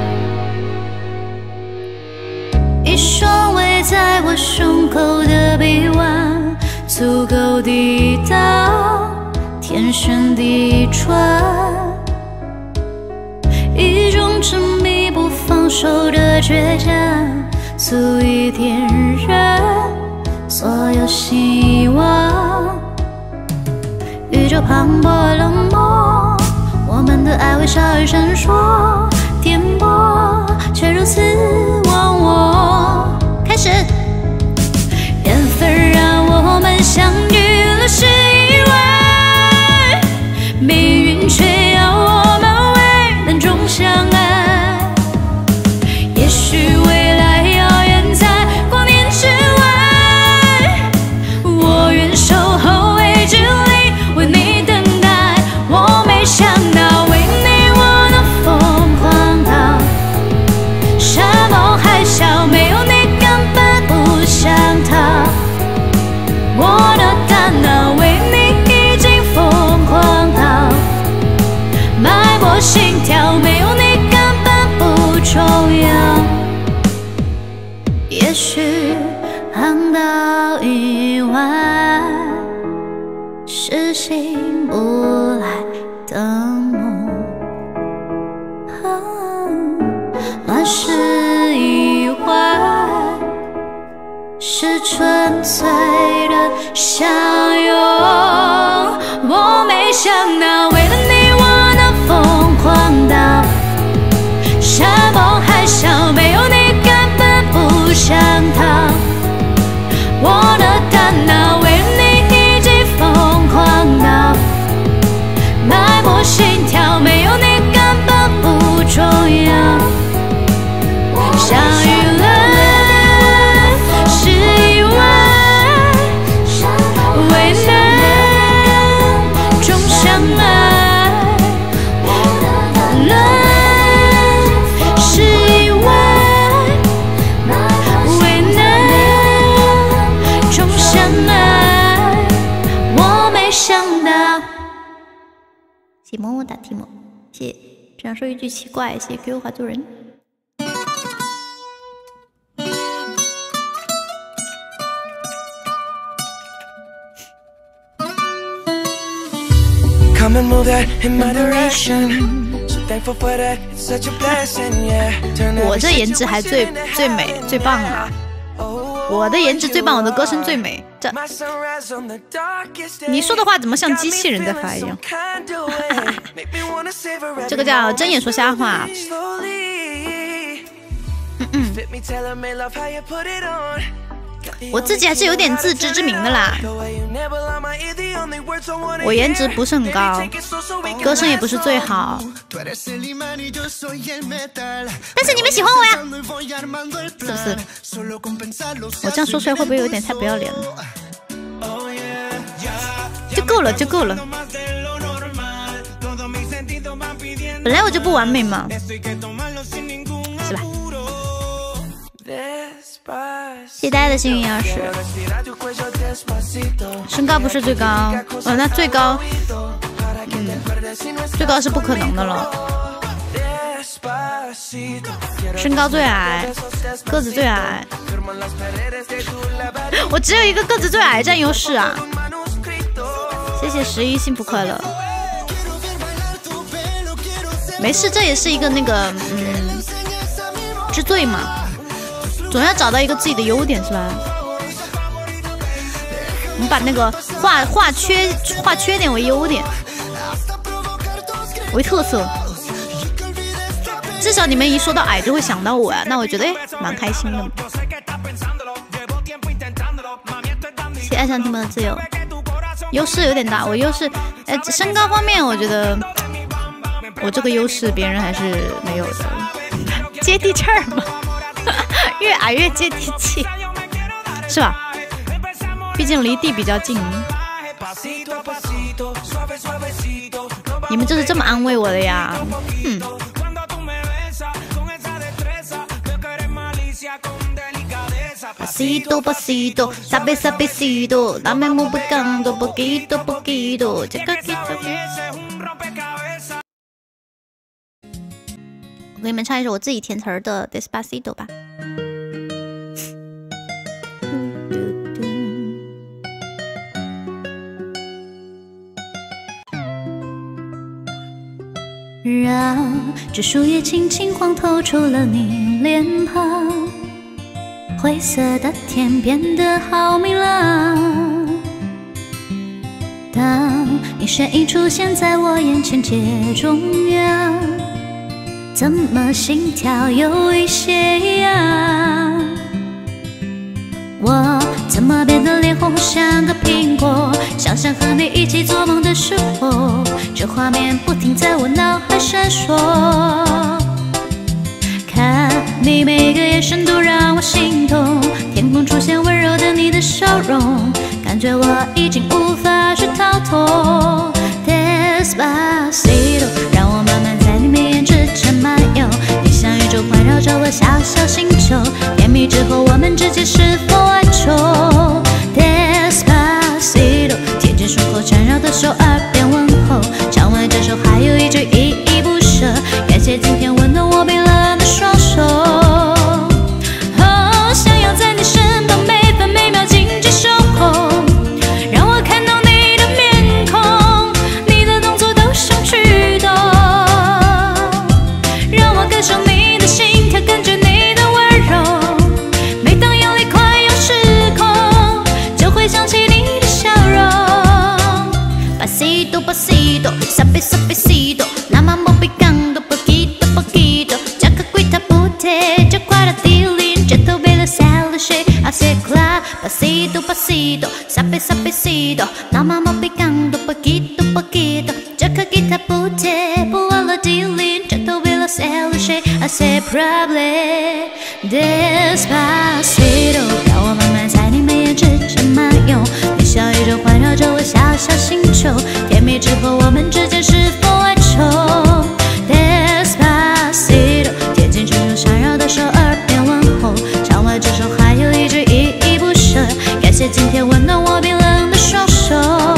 一双围在我胸口的臂弯，足够抵挡天旋地转，一种执迷不放手的倔强，足以点燃所有希望。宇宙磅礴冷漠，我们的爱微笑而闪烁，颠簸却如此忘我。开始，缘分让我们相遇了是意外，命运却要我们为难中相爱。也许未来遥远在光年之外，我愿守候未知里为你等待。我没想到为你我能疯狂到山盟海誓，没有你根本不想逃。我的大脑为你已经疯狂到脉搏心跳，没有你根本不重要。也许航道以外是醒不来的梦，啊，乱世以外是纯粹的相拥。我没想到为了你我能疯狂到山盟海誓，没有你根本不想逃。我的大脑为你已经疯狂到脉搏心跳，没有你根本不重要。相遇了是意外，为难中相爱。了是意外，为难中相爱。我没想到。谢么么哒，提莫，谢谢。这样说一句奇怪，谢谢给我画做人。 Come and move that in my direction. So thankful for that, it's such a blessing, yeah. 我这颜值还最最美最棒啊！ 我的颜值最棒，我的歌声最美。这你说的话怎么像机器人在发一样？这个叫睁眼说瞎话。嗯嗯，我自己还是有点自知之明的啦。我颜值不是很高，歌声也不是最好，但是你们喜欢我呀，是不是？我这样说出来会不会有点太不要脸了？就够了，就够了。本来我就不完美嘛，是吧？谢谢大家的幸运钥匙。身高不是最高，哦，那最高，嗯，最高是不可能的了。身高最矮，个子最矮，我只有一个个子最矮占优势啊！谢谢十一幸福快乐。没事，这也是一个那个嗯之最嘛。总要找到一个自己的优点是吧？我们把那个化化缺化缺点为优点，为特色。至少你们一说到矮就会想到我呀、啊，那我觉得哎蛮开心的。谢谢爱上提莫的自由，优势有点大，我优势哎身高方面我觉得我这个优势别人还是没有的，接地气儿嘛。越矮越接地气，是吧？毕竟离地比较近。你们就是这么安慰我的呀？嗯。Pasito pasito, sabe sabecito, dame muy picando, poquito poquito, chica chica。我给你们唱一首我自己填词儿的 Despacito 吧。让这树叶轻轻晃透出了你脸庞，灰色的天变得好明朗。当你身影出现在我眼前街中央，怎么心跳有一些痒？我怎么变得脸红像个苹果？想想和你一起做梦的时候，这画面不停在我脑海闪烁。看你每个眼神都让我心动，天空出现温柔的你的笑容，感觉我已经无法去逃脱。Despacito， 让我慢慢在你眉眼之间漫游，你像宇宙环绕着我小小星球，甜蜜之后我们之间是否哀愁 ？Despacito， 贴近胸口缠绕的手，耳边问候，唱完这首还有一句依依不舍，感谢今天温暖我冰冷的双手。哦，想要在你身旁每分每秒紧紧守候，让我看到你的面孔，你的动作都像驱动，让我感受你的心跳，感觉你的温柔。每当眼泪快要失控，就会想起你的笑容。Pasito pasito, sabe sabecito, la mambo picando poquito poquito, ya que cuita pute, ya cuara dilin, ya to velo salishe, hace claro. Pasito pasito, sabe sabecito, la mambo picando poquito poquito, ya que cuita pute, puala dilin, ya to velo salishe, hace probable. Despacito， 让我慢慢在你眉眼之间漫游，你像宇宙环绕着我小小星球，甜蜜之后我们之间是否哀愁 ？Despacito， 贴近唇手缠绕的手，耳边问候，唱完这首还有一句依依不舍，感谢今天温暖我冰冷的双手。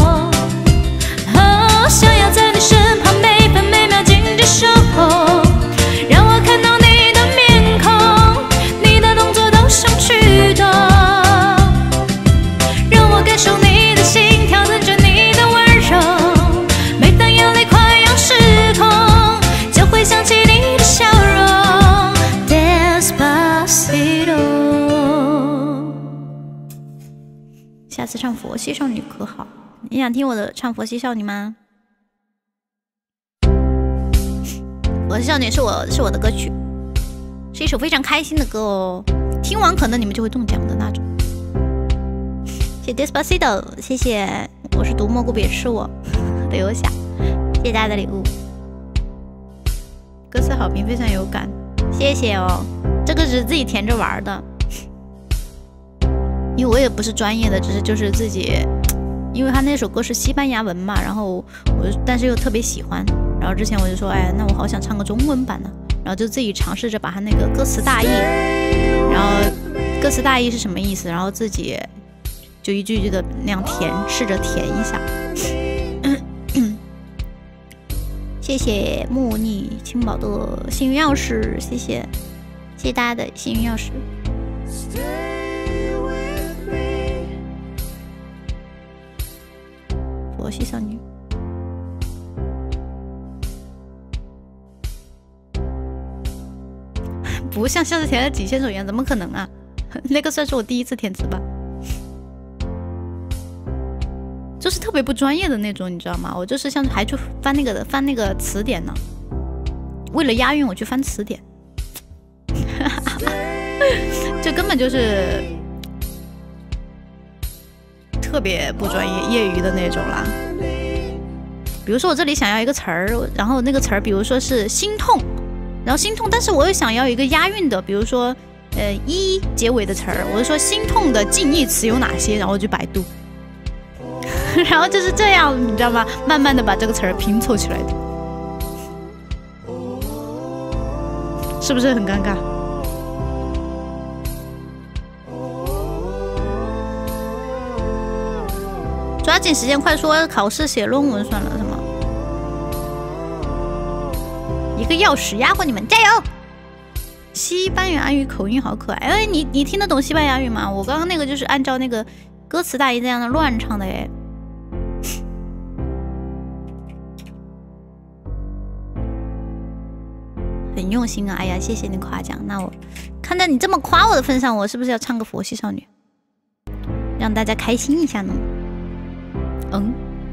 哦，想要在你身旁每分每秒紧紧守候，让我看到你的面孔，你的动作都像驱动，让我感受你的心跳，感觉你的温柔。每当眼泪快要失控，就会想起你的笑容。Despacito。 下次唱佛系少女可好？你想听我的唱佛系少女吗？佛系少女是我是我的歌曲，是一首非常开心的歌哦，听完可能你们就会中奖的那种。谢谢 Despacito， 谢谢，我是毒蘑菇别吃我的游侠，谢谢大家的礼物。歌词好评非常有感，谢谢哦，这个只是自己填着玩的。因为我也不是专业的，只是就是自己，因为他那首歌是西班牙文嘛，然后我但是又特别喜欢，然后之前我就说，哎，那我好想唱个中文版呢，然后就自己尝试着把他那个歌词大意，然后歌词大意是什么意思，然后自己就一句一句的那样填，试着填一下。谢谢莫逆青宝的幸运钥匙，谢谢，谢谢大家的幸运钥匙。佛系少女，不像像是填了几千首一样，怎么可能啊？那个算是我第一次填词吧，就是特别不专业的那种，你知道吗？我就是像还去翻那个翻那个词典呢，为了押韵我去翻词典，这根本就是特别不专业、业余的那种啦。比如说我这里想要一个词儿，然后那个词儿，比如说是心痛，然后心痛，但是我又想要一个押韵的，比如说呃一结尾的词儿，我就说心痛的近义词有哪些，然后我去百度，然后就是这样，你知道吗？慢慢的把这个词儿拼凑起来的，是不是很尴尬？抓紧时间，快说考试写论文算了，是吗？一个钥匙压过你们，加油！西班牙语口音好可爱，哎，你你听得懂西班牙语吗？我刚刚那个就是按照那个歌词大意这样的乱唱的，哎，很用心啊！哎呀，谢谢你夸奖。那我看在你这么夸我的份上，我是不是要唱个佛系少女，让大家开心一下呢？嗯，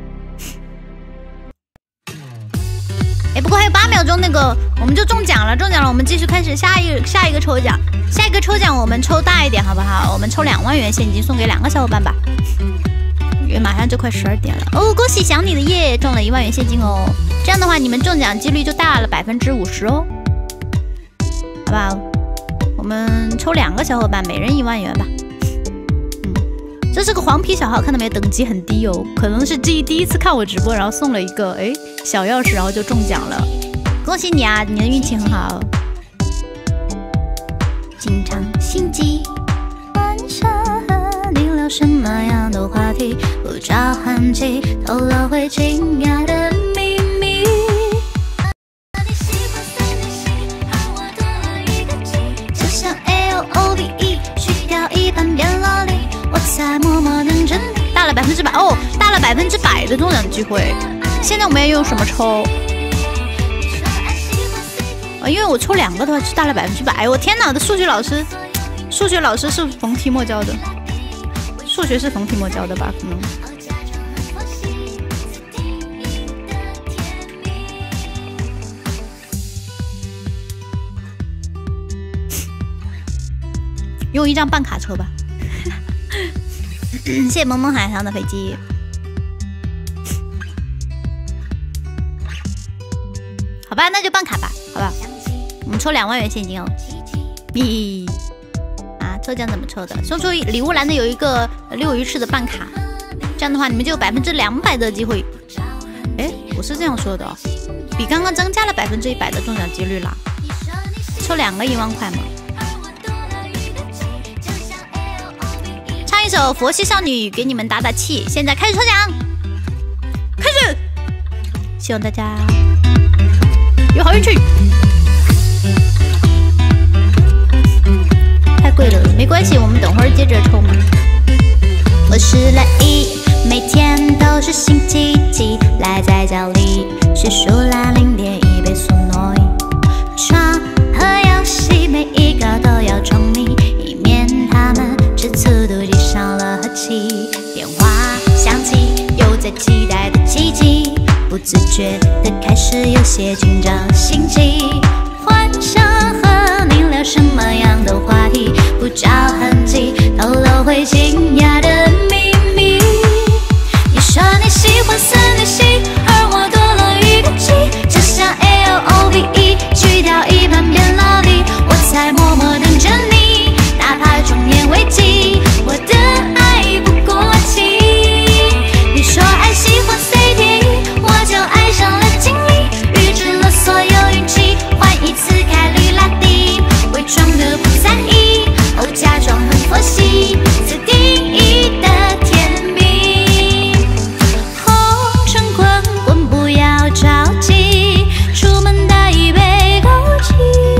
哎，不过还有八秒钟，那个我们就中奖了，中奖了，我们继续开始下一下一个抽奖，下一个抽奖我们抽大一点好不好？我们抽两万元现金送给两个小伙伴吧，因为马上就快十二点了哦，恭喜想你的耶，中了一万元现金哦，这样的话你们中奖几率就大了百分之五十哦，好不好？我们抽两个小伙伴，每人一万元吧。这是个黄皮小号，看到没有？等级很低哦，可能是第第一次看我直播，然后送了一个哎小钥匙，然后就中奖了，恭喜你啊！你的运气很好。经常心悸，晚上和你聊什么样的话题？不着痕迹，透露会惊讶的秘密。就像 L O V E 虚掉一半变萝莉。我在默默等着你，大了百分之百哦，大了百分之百的中奖机会。现在我们要用什么抽？啊，因为我抽两个的话是大了百分之百。我天哪，我的数学老师，数学老师是冯提莫教的，数学是冯提莫教的吧？可能。用一张办卡抽吧。谢谢萌萌海上的飞机，好吧，那就办卡吧，好吧，我们抽两万元现金哦。咦，啊，抽奖怎么抽的？送出礼物栏的有一个六鱼翅的办卡，这样的话你们就有百分之两百的机会。哎，我是这样说的哦，比刚刚增加了百分之一百的中奖几率啦。抽两个一万块嘛。唱一首《佛系少女》给你们打打气。现在开始抽奖，开始！希望大家有好运气。太贵了，没关系，我们等会儿接着抽嘛。我是来一，每天都是星期几，赖在家里学数啦零点一倍速挪移，床和游戏每一个都要装密，以免他们吃醋妒忌伤了和气。 在期待的奇迹，不自觉的开始有些紧张心悸，幻想和你聊什么样的话题，不着痕迹透露会惊讶的秘密。你说你喜欢思女系，而我多了一个 G， 就像 L O V E 去掉一半变萝莉，我才默默等着你，哪怕中年危机，我的爱不过期。你说爱喜欢 C D E， 我就爱上了经历，预知了所有运气，换一次概率拉低，伪装的不在意，哦假装很佛系，自定义的甜蜜。红尘滚滚不要着急，出门带一杯枸杞，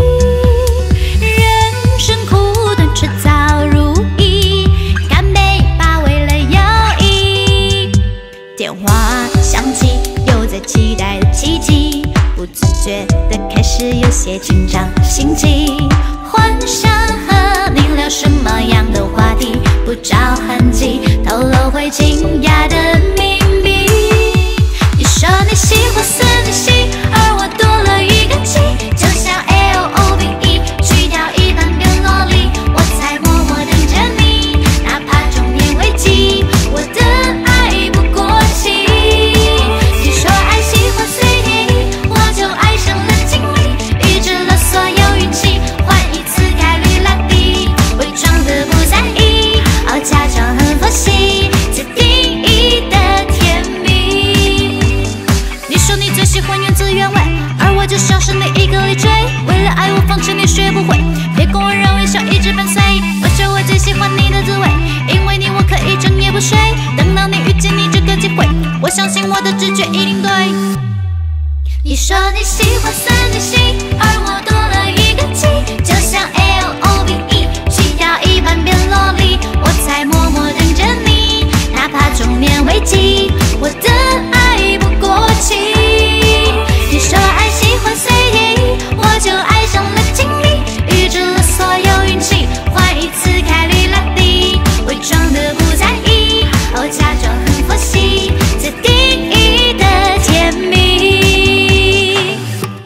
人生苦短迟早如意，干杯吧为了友谊。电话响起，又在期待的奇迹，不自觉的开始有些紧张心悸，幻想和你聊什么样的话题，不着痕迹透露会惊讶的秘密。你说你喜欢思女系，而我多了一个 G， 就像 L O V E 去掉一半变萝莉，我才默默等着你，哪怕中年危机，我的爱不过期。你说爱喜欢 C D E， 我就爱上了经历，预知了所有运气，换一次概率拉低，伪装的不在意，哦假装很佛系，自定义的甜蜜。你说你最喜欢原汁原味，而我就像是你一个累赘，为了爱我放弃你学不会，别跟我让微笑一直伴随。我说我最喜欢你的滋味，因为你我可以整夜不睡，等到你遇见你这个机会，我相信我的直觉一定对。你说你喜欢思女系，而我多了一个 G， 就像 L O V E 去掉一半变萝莉，我才默默等着你，哪怕中年危机，我的爱不过期。你说爱喜欢 C D E， 我就爱上了经历，预知了所有运气，换一次概率拉低，伪装的不在意，哦假装很佛系，自定义的甜蜜。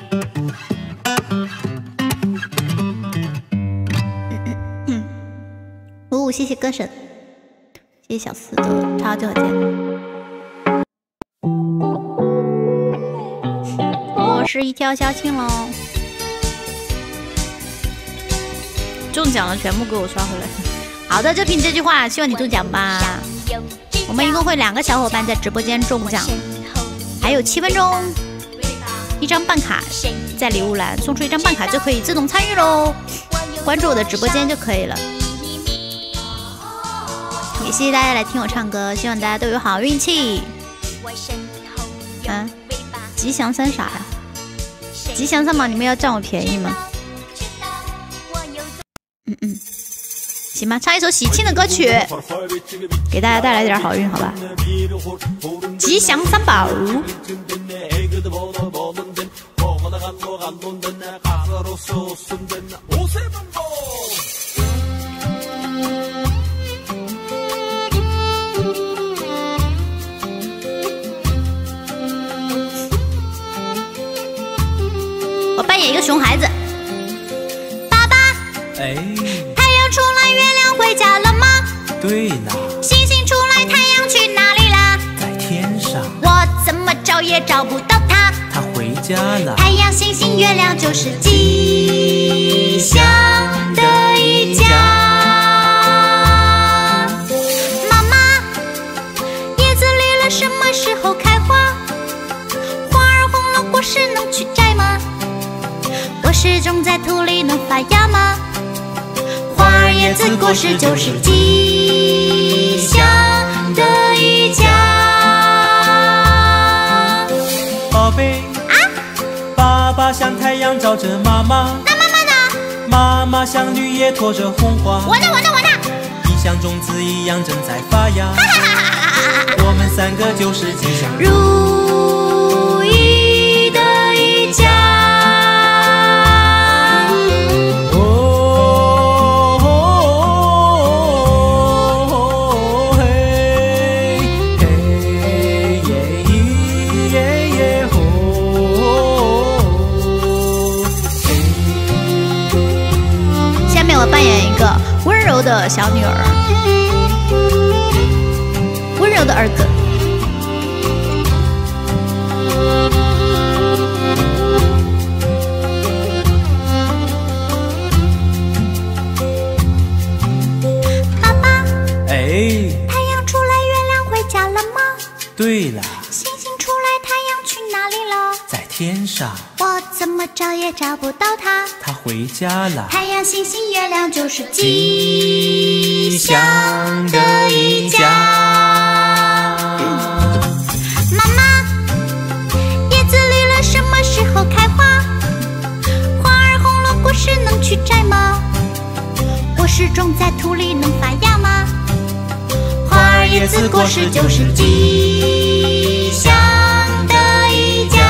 哦，谢谢歌神，谢谢小四的超久见。我是一条小青龙，中奖了全部给我刷回来。好的，就凭这句话，希望你中奖吧。我们一共会两个小伙伴在直播间中奖，还有七分钟，一张办卡，在礼物栏送出一张办卡就可以自动参与喽。关注我的直播间就可以了。也谢谢大家来听我唱歌，希望大家都有好运气。啊，吉祥三啥呀？吉祥三宝，你们要占我便宜吗？嗯嗯，行吧，唱一首喜庆的歌曲，给大家带来点好运，好吧？吉祥三宝。我扮演一个熊孩子。爸爸， 哎， 太阳出来，月亮回家了吗？ 对啦， 星星出来，太阳去哪里啦？ 在天上， 我怎么找也找不到它。 他回家了。 太阳、星星、月亮就是吉祥的一家。妈妈，叶子绿了，什么时候开花？花儿红了，果实能去摘吗？果实种在土里能发芽吗？花儿叶子果实就是吉祥的一家。 宝贝啊， 爸爸像太阳照着妈妈， 那妈妈呢？ 妈妈像绿叶拖着红花。 我呢我呢我呢， 你像种子一样正在发芽。我们三个就是吉祥如意的一家。 哦嘿嘿的小女儿，温柔的儿子。爸爸， 哎， 太阳出来，月亮回家了吗？ 对了， 星星出来，太阳去哪里了？ 在天上， 我怎么找也找不到它。 他回家了。 太阳、星星、月亮就是吉吉祥祥的的一一家。 家。 妈妈，叶子绿了，什么时候开花？花儿红了，果实能去摘吗？果实种在土里能发芽吗？花儿、叶子、果实就是吉祥的一家。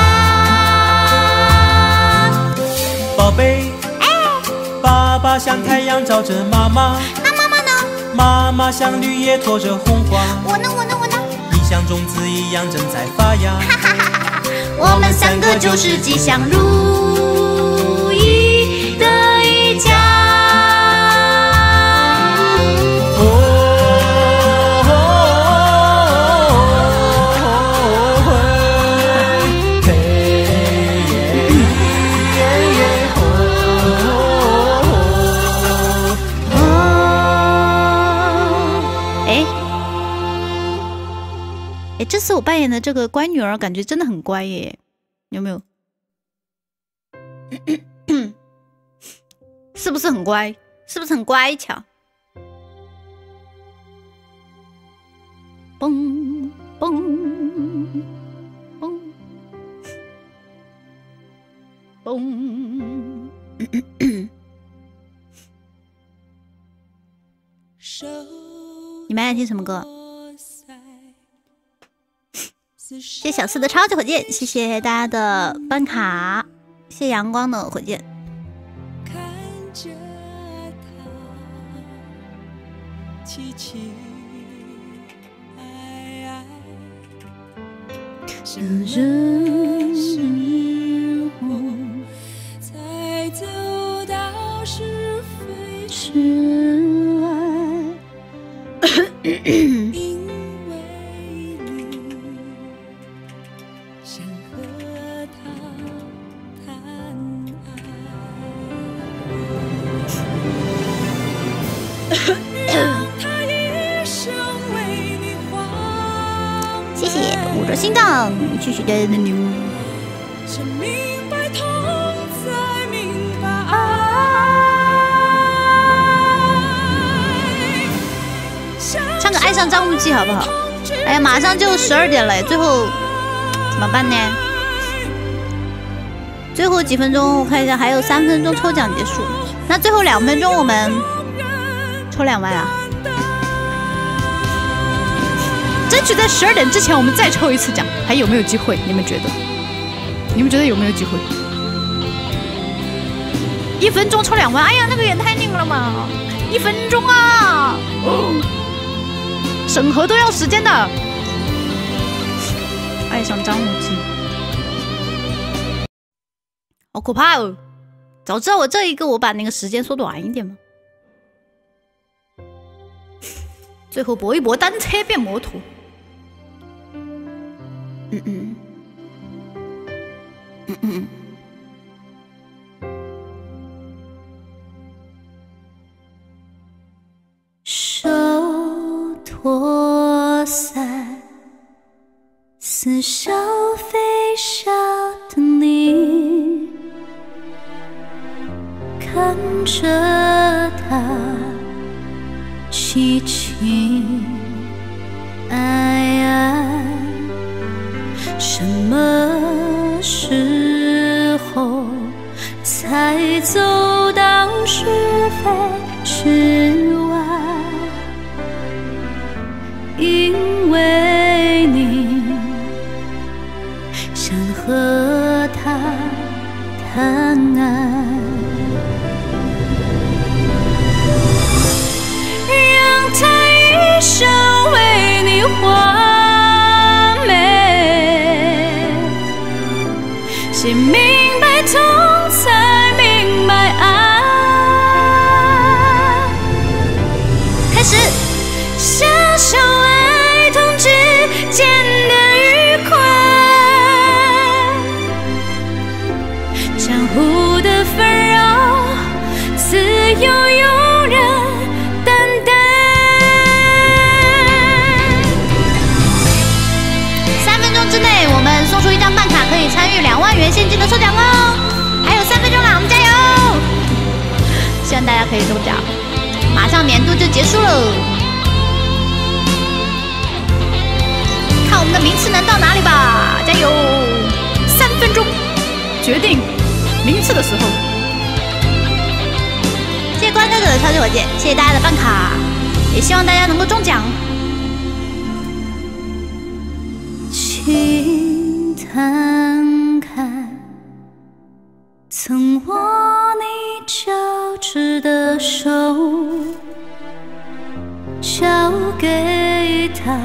宝贝， 哎， 爸爸像太阳照着妈妈， 那妈妈呢？ 妈妈像绿叶托着红花。 我呢？我呢？我呢？ 你像种子一样正在发芽。 我们三个就是吉祥如意的一家。 哦哦哦嘿耶耶哦哦，哎哎，这次我扮演的这个乖女儿，感觉真的很乖耶，有没有？是不是很乖？是不是很乖巧？嘣嘣嘣嘣！你们爱听什么歌？谢谢小四的超级火箭，谢谢大家的办卡，谢谢阳光的火箭。 看着他凄凄哀哀，什么时候才走到是非是爱？因为你想和他谈爱，让他一生为你荒谢谢捂着心脏继续的牛。 先明白痛，才明白爱。 唱个《爱上张无忌》好不好？哎呀，马上就十二点了，最后怎么办呢？最后几分钟，我看一下，还有三分钟抽奖结束。那最后两分钟我们抽两万啊！争取在十二点之前我们再抽一次奖，还有没有机会？你们觉得？你们觉得有没有机会？一分钟抽两万，哎呀，那个也太拧了嘛！一分钟啊！哦，审核都要时间的。爱上张无忌，好可怕哦！早知道我这一个，我把那个时间缩短一点嘛。最后搏一搏，单车变摩托。嗯嗯嗯嗯。手托伞，似笑非笑的你，看着他凄凄哀哀，什么时候才走到是非之外？因为你想和他谈爱，让他一生为你画眉，先明白痛，才明白爱。 可以中奖，马上年度就结束了，看我们的名次能到哪里吧，加油！三分钟决定名次的时候。谢谢关哥哥的超级火箭，谢谢大家的办卡，也希望大家能够中奖。轻摊开，曾握你交织的手，交给他，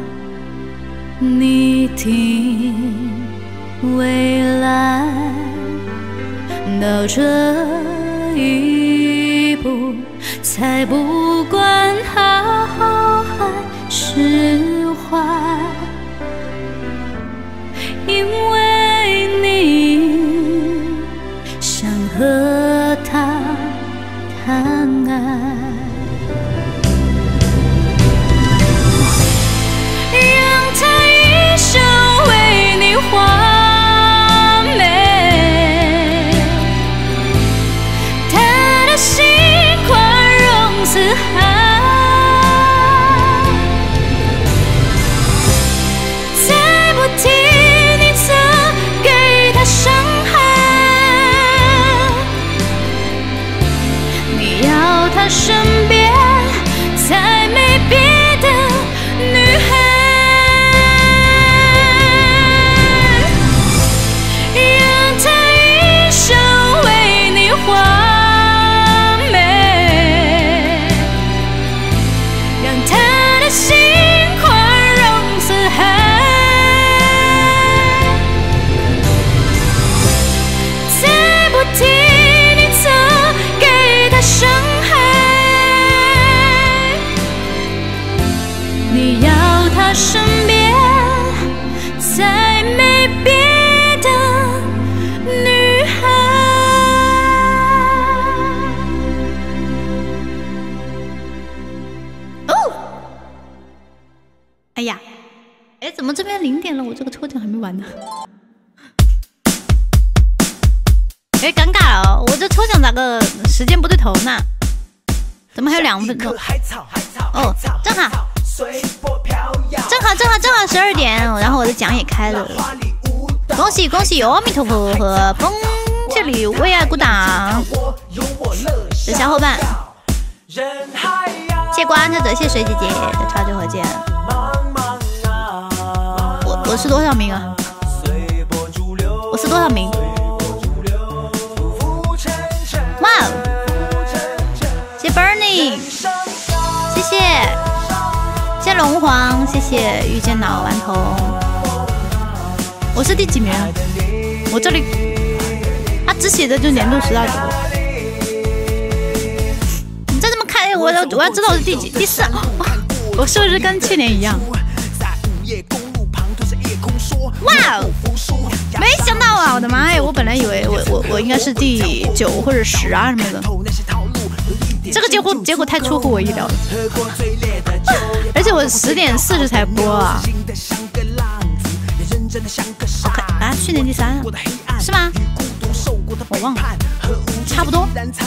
你定未来。到这一步，才不管好还是坏，因为你想和他谈爱，让他一生为你画眉，他的心宽容似海。他身边再没别的女孩，让他一生为你画眉，让他的心宽容似海，再不替你责给他伤害。你要他身边再没别的女孩。哦，哎呀，哎，怎么这边零点了？我这个抽奖还没完呢。哎，尴尬了哦，我这抽奖咋个时间不对头呢？怎么还有两分钟？哦，正好。正好正好正好十二点，然后我的奖也开了，恭喜恭喜有阿弥陀佛和风这里为爱鼓掌的小伙伴，谢关特的谢水姐姐的超级火箭，我我是多少名啊？我是多少名？哇，谢 Bernie， 谢谢。谢谢龙皇，谢谢遇见老顽童。我是第几名？我这里他只写的就年度十大主播。你再这么看，我要我要知道我是第几？第四。我是不是跟去年一样？哇，没想到啊！我的妈呀！我本来以为我我我应该是第九或者十啊什么的。这个结果结果太出乎我意料了。而且我十点四十才播啊！我看啊，去年第三是吗？我忘了，差不多。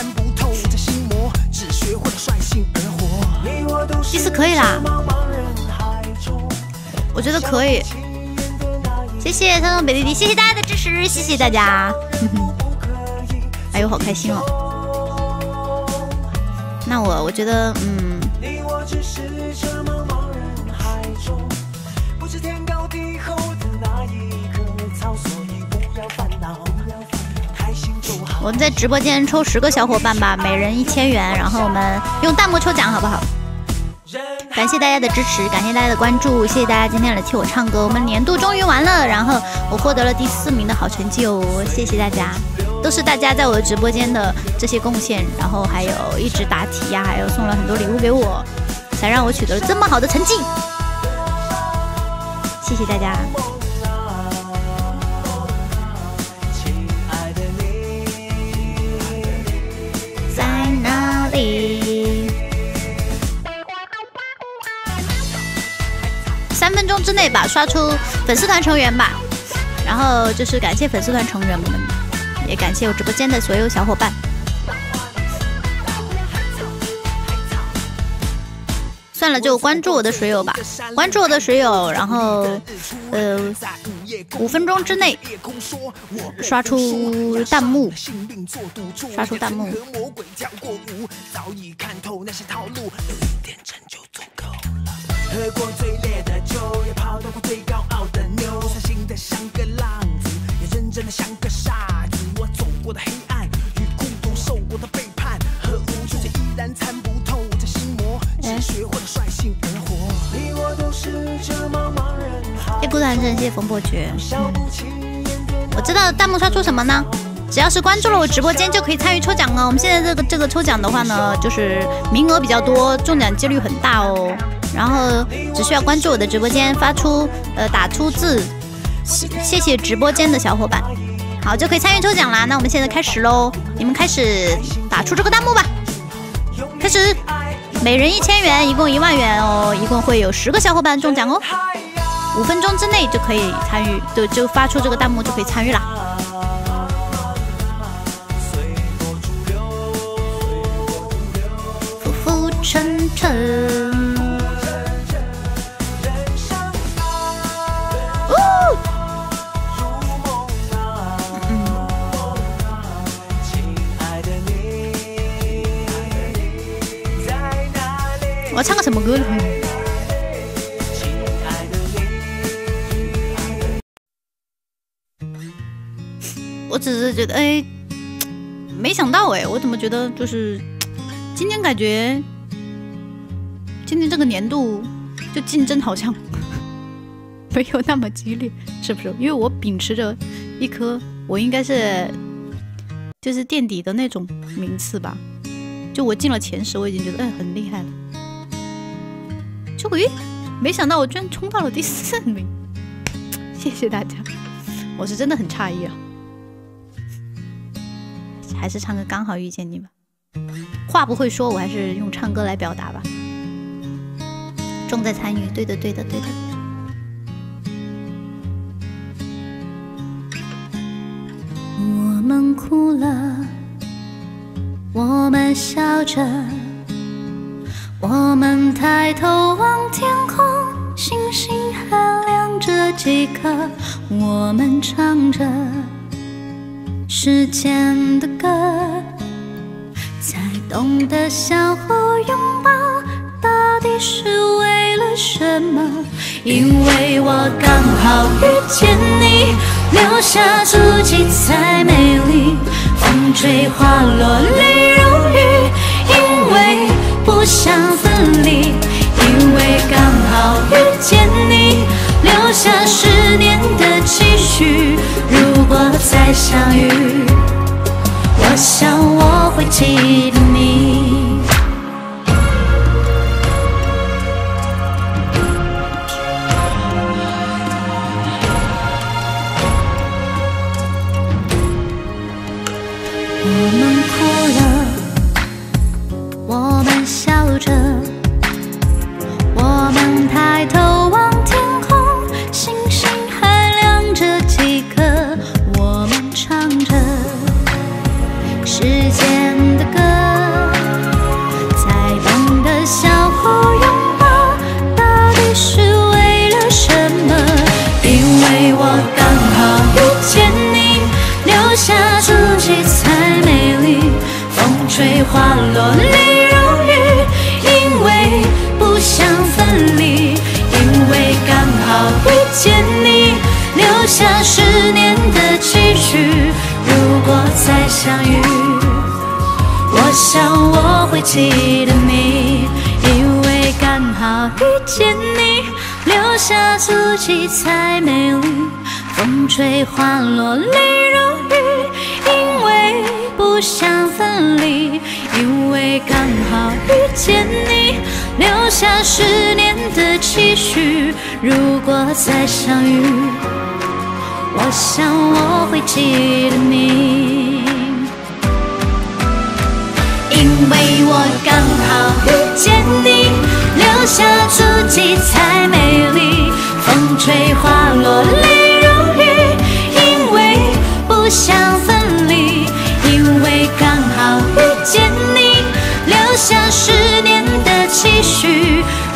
第四可以啦，我觉得可以。谢谢山东北弟弟，谢谢大家的支持，谢谢大家。哎呦，好开心哦！那我我觉得，嗯。我们在直播间抽十个小伙伴吧，每人一千元，然后我们用弹幕抽奖，好不好？感谢大家的支持，感谢大家的关注，谢谢大家今天来替我唱歌。我们年度终于完了，然后我获得了第四名的好成绩哦，谢谢大家，都是大家在我的直播间的这些贡献，然后还有一直答题呀、啊，还有送了很多礼物给我，才让我取得了这么好的成绩。谢谢大家。在哪里？三分钟之内吧，刷出粉丝团成员吧。然后就是感谢粉丝团成员们，也感谢我直播间的所有小伙伴。 算了，就关注我的水友吧，关注我的水友，然后呃五分钟之内刷出弹幕，刷出弹幕。喝过最烈的酒，也泡到过最高傲的妞，伤心的像个浪子，也认真的像个傻子。我走过的黑暗与孤独，受过的背叛和无助，却依然参不透这心魔，只学会了率性而活。你我都是这茫茫人海。谢孤单症，谢谢冯伯爵。我知道弹幕刷出什么呢？只要是关注了我直播间就可以参与抽奖哦。我们现在这个这个抽奖的话呢，就是名额比较多，中奖几率很大哦。然后只需要关注我的直播间，发出呃打出字，谢谢直播间的小伙伴，好就可以参与抽奖啦。那我们现在开始喽，你们开始打出这个弹幕吧。开始，每人一千元，一共一万元哦，一共会有十个小伙伴中奖哦。五分钟之内就可以参与，对，就发出这个弹幕就可以参与啦。浮浮沉沉。我要唱个什么歌呢？我只是觉得，哎，没想到哎，我怎么觉得就是今天感觉今天这个年度就竞争好像没有那么激烈，是不是？因为我秉持着一颗我应该是就是垫底的那种名次吧，就我进了前十，我已经觉得哎很厉害了。就诶，没想到我居然冲到了第四名，谢谢大家，我是真的很诧异啊！还是唱歌刚好遇见你吧，话不会说，我还是用唱歌来表达吧。重在参与，对的，对的，对的。我们哭了，我们笑着。我们抬头望天空，星星还亮着几颗。我们唱着时间的歌，才懂得相互拥抱，到底是为了什么？因为我刚好遇见你，留下足迹才美丽。风吹花落泪如雨，因为不想分离，因为刚好遇见你，留下十年的期许。如果再相遇，我想我会记得你。我们哭了，我们笑着，我们抬头望天空，星星还亮着几颗。我们唱着时间的歌，才懂得相互拥抱，到底是为了什么？因为我刚好遇见你，留下足迹才美丽。风吹花落泪如雨，因为不想分离，因为刚好遇见你，留下十年的期许。如果再相遇，我想我会记得你，因为刚好遇见你，留下足迹才美丽。风吹花落泪如雨，因为不想分离，因为刚好遇见你，留下十年的期许。如果再相遇，我想我会记得你，因为我刚好遇见你，留下足迹才美丽。风吹花落泪如雨，因为不想分离，因为刚好遇见你，留下十年的期许。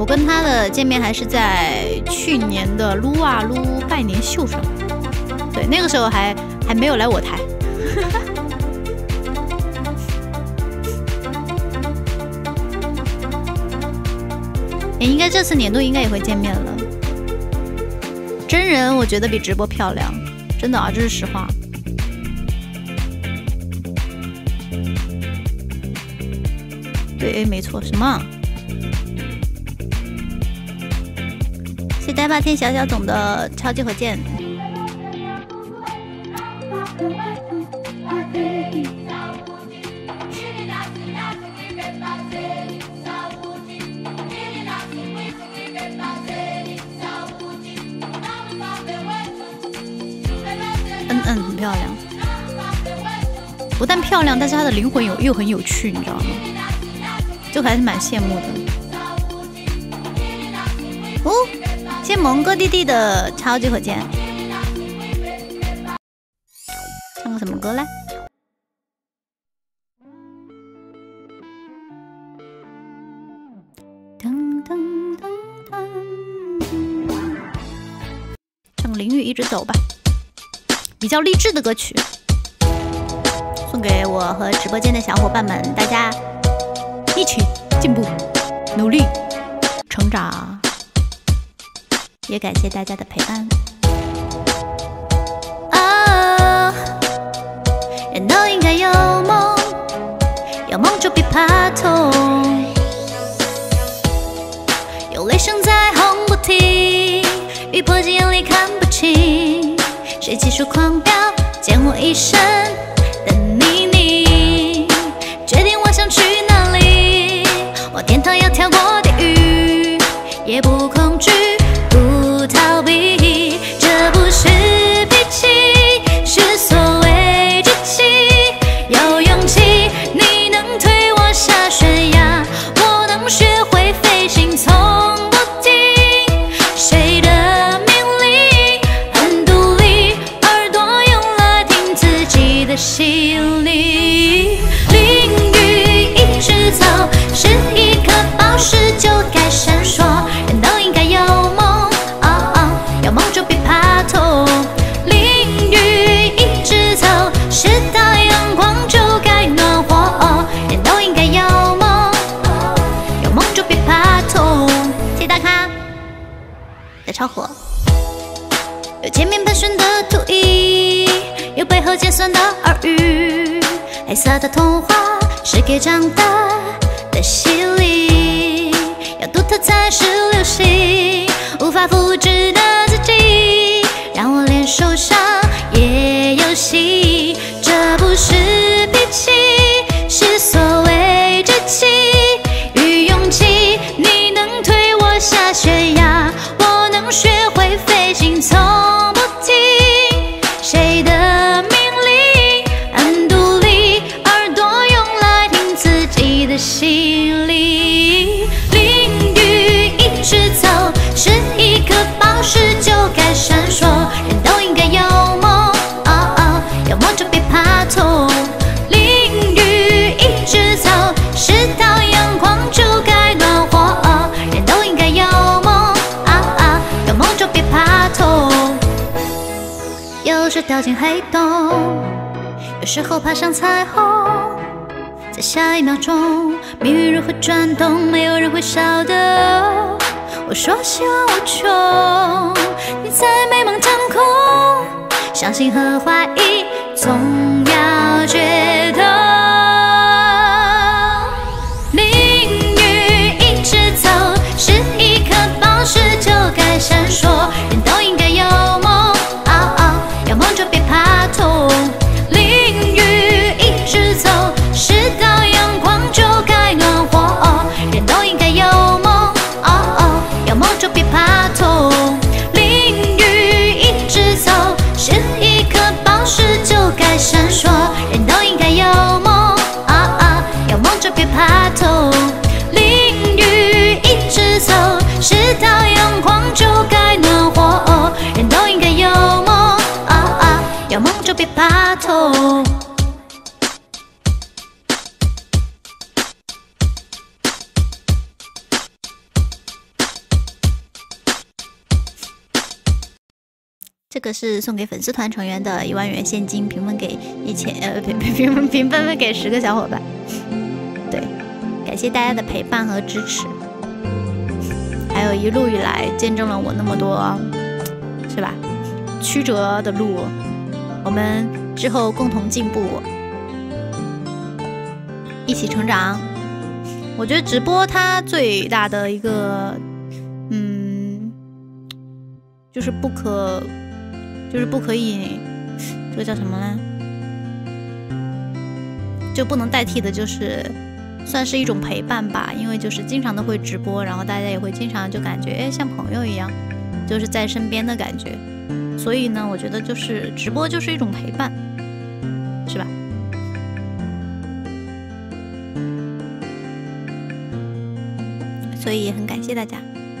我跟他的见面还是在去年的撸啊撸拜年秀上，对，那个时候还还没有来我台。也应该这次年度应该也会见面了。真人我觉得比直播漂亮，真的啊，这是实话。对，没错，什么？谢谢呆霸天小小总的超级火箭。嗯嗯，很漂亮。不但漂亮，但是她的灵魂有又很有趣，你知道吗？就还是蛮羡慕的。哦，谢谢蒙哥弟弟的超级火箭。唱个什么歌嘞？噔噔噔噔，唱个淋雨一直走吧，比较励志的歌曲，送给我和直播间的小伙伴们，大家一起进步、努力、成长。也感谢大家的陪伴。啊，人都应该有梦，有梦就别怕痛。有雷声在轰不停，雨泼进眼里看不清。谁技术狂飙，溅我一身的泥泞。决定我想去哪里，我天堂要跳过地狱，也不恐惧。不逃避，这不是脾气，是所谓志气。有勇气，你能推我下悬崖，我能学会飞行，从不停。谁的命令很独立，耳朵用来听自己的心里。淋雨一直走，是一颗宝石就该闪烁，人都应该有梦。有梦就别怕痛，淋雨一直走，是到阳光就该暖和。哦，人都应该有梦，有梦就别怕痛。谢谢大咖的超火，有前面盘旋的土地，有背后尖酸的耳语。黑色的童话是给长大的洗礼，要独特才是流行，无法复制的自己，让我连受伤也有戏。这不是脾气，是所谓志气与勇气。你能推我下悬崖，我能学会飞行，从不停。谁的命令很独立，耳朵用来听自己的心里。淋雨一直走，是一颗宝石就该闪烁，人都应该有梦，哦哦，有梦就别怕痛。淋雨一直走，是到阳光就该暖和。哦，人都应该有梦，啊啊，有梦就别怕痛。有时掉进黑洞，有时候爬上彩虹，在下一秒钟，命运如何转动，没有人会晓得。我说希望无穷，你在美梦腾空，相信和怀疑总要决斗。淋雨一直走，是一颗宝石就该闪烁，人都应该有梦，哦哦，有梦就别怕痛。淋雨一直走，是到阳光就该暖和。哦，人都应该有梦，哦哦，有梦就别怕痛。淋雨一直走，是一颗宝石就该闪这个是送给粉丝团成员的一万元现金，平分给一千呃平平平平分分给十个小伙伴。对，感谢大家的陪伴和支持，还有一路以来见证了我那么多，是吧？曲折的路，我们之后共同进步，一起成长。我觉得直播它最大的一个，嗯，就是不可。就是不可以，这个叫什么呢？就不能代替的，就是算是一种陪伴吧。因为就是经常的会直播，然后大家也会经常就感觉，哎，像朋友一样，就是在身边的感觉。所以呢，我觉得就是直播就是一种陪伴，是吧？所以也很感谢大家，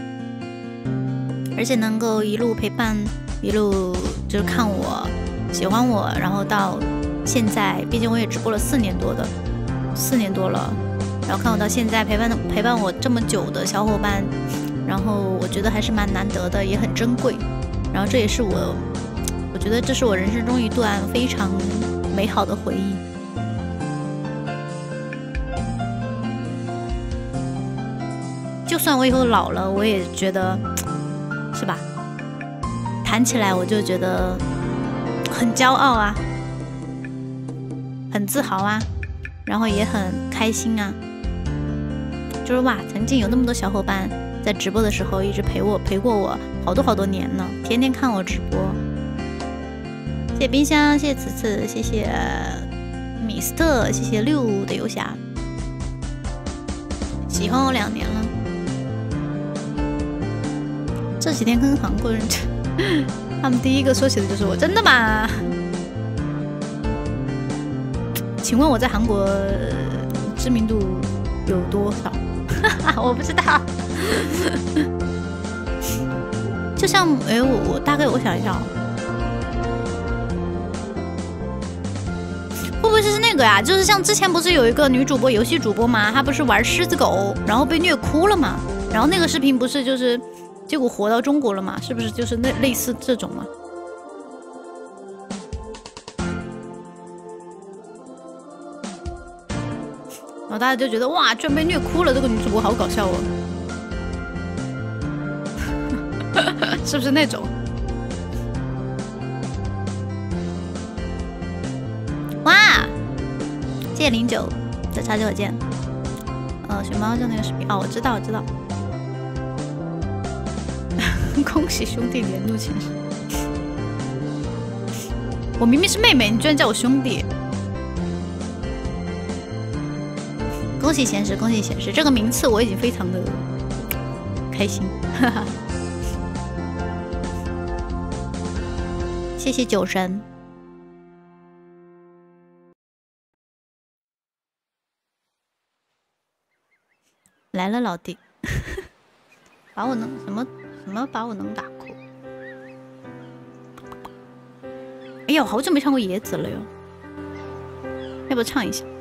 而且能够一路陪伴。一路就是看我喜欢我，然后到现在，毕竟我也直播了四年多的，四年多了，然后看我到现在陪伴陪伴我这么久的小伙伴，然后我觉得还是蛮难得的，也很珍贵。然后这也是我，我觉得这是我人生中一段非常美好的回忆。就算我以后老了，我也觉得，是吧？谈起来我就觉得很骄傲啊，很自豪啊，然后也很开心啊。就是哇，曾经有那么多小伙伴在直播的时候一直陪我陪过我好多好多年呢，天天看我直播。谢谢冰箱，谢谢此次，谢谢米斯特，谢谢六的游侠，喜欢我两年了。这几天跟韩国人他们第一个说起的就是我，真的吗？请问我在韩国知名度有多少？我不知道。就像哎，我我大概我想一下，会不会是那个呀？就是像之前不是有一个女主播，游戏主播嘛，她不是玩狮子狗，然后被虐哭了嘛？然后那个视频不是就是。结果活到中国了嘛？是不是就是那类似这种嘛？然后大家就觉得哇，居然被虐哭了，这个女主播好搞笑哦，是不是那种？哇！谢谢零九的超级火箭。呃，熊猫就那个视频哦，我知道，我知道。恭喜兄弟连入前十！我明明是妹妹，你居然叫我兄弟！恭喜前十，恭喜前十！这个名次我已经非常的开心，哈哈！谢谢酒神。来了，老弟，把我能什么？什么把我能打哭？哎呀，我好久没唱过野子了哟，要不要唱一下？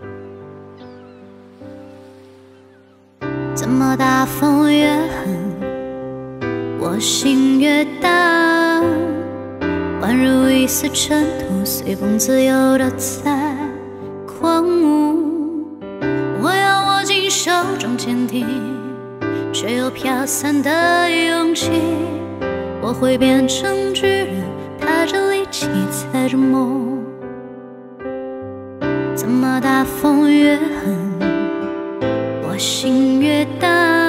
怎么大风越狠，我心越大，宛如一丝尘土，随风自由的在狂舞。我要握紧手中坚定，却又飘散的勇气，我会变成巨人，踏着力气踩着梦。怎么大风越狠，我心越大，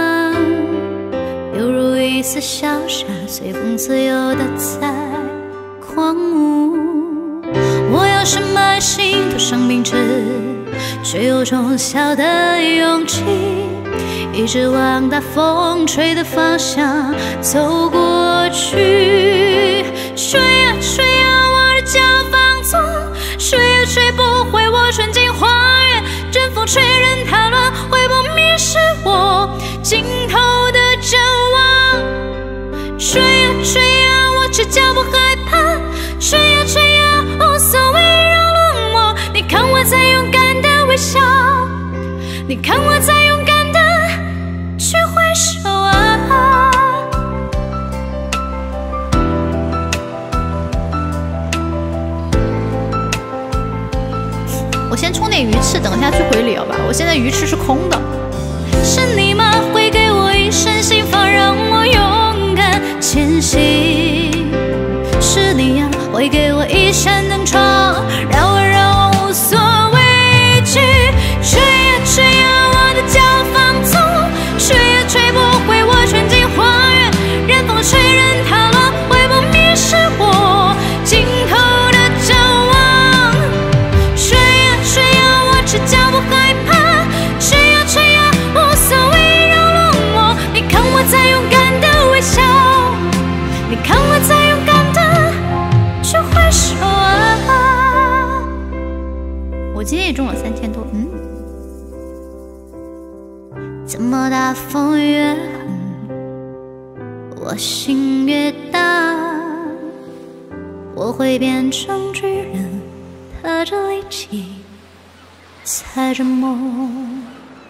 犹如一丝小沙，随风自由的在狂舞。我要深埋心头伤冰枝，却有种小的勇气，一直往大风吹的方向走过去。吹呀吹呀，我的脚放纵，吹也吹不回我纯净花园。阵风吹人踏乱，会不灭是我尽头的展望。吹呀吹呀，我赤脚不害怕。吹呀吹呀，无所谓让冷漠。你看我在勇敢的微笑，你看我在勇敢的去挥手啊！ 里，好吧？我现在鱼池是空的。是你吗？会给我一身心法，让我勇敢前行。是你呀，会给我一扇灯窗，让我让我无所畏惧。吹呀吹呀，我的脚放纵，吹呀吹不回我闯进花园，任风吹任它落，会不迷失我尽头的展望。吹呀吹呀，我赤脚不害怕，吹呀吹呀，无所谓扰乱我。你看我在勇敢的微笑，你看我在勇敢的去挥手啊！我今天也中了三千多，嗯。怎么大风越狠，我心越大，我会变成巨人，踏着力气，踩着梦。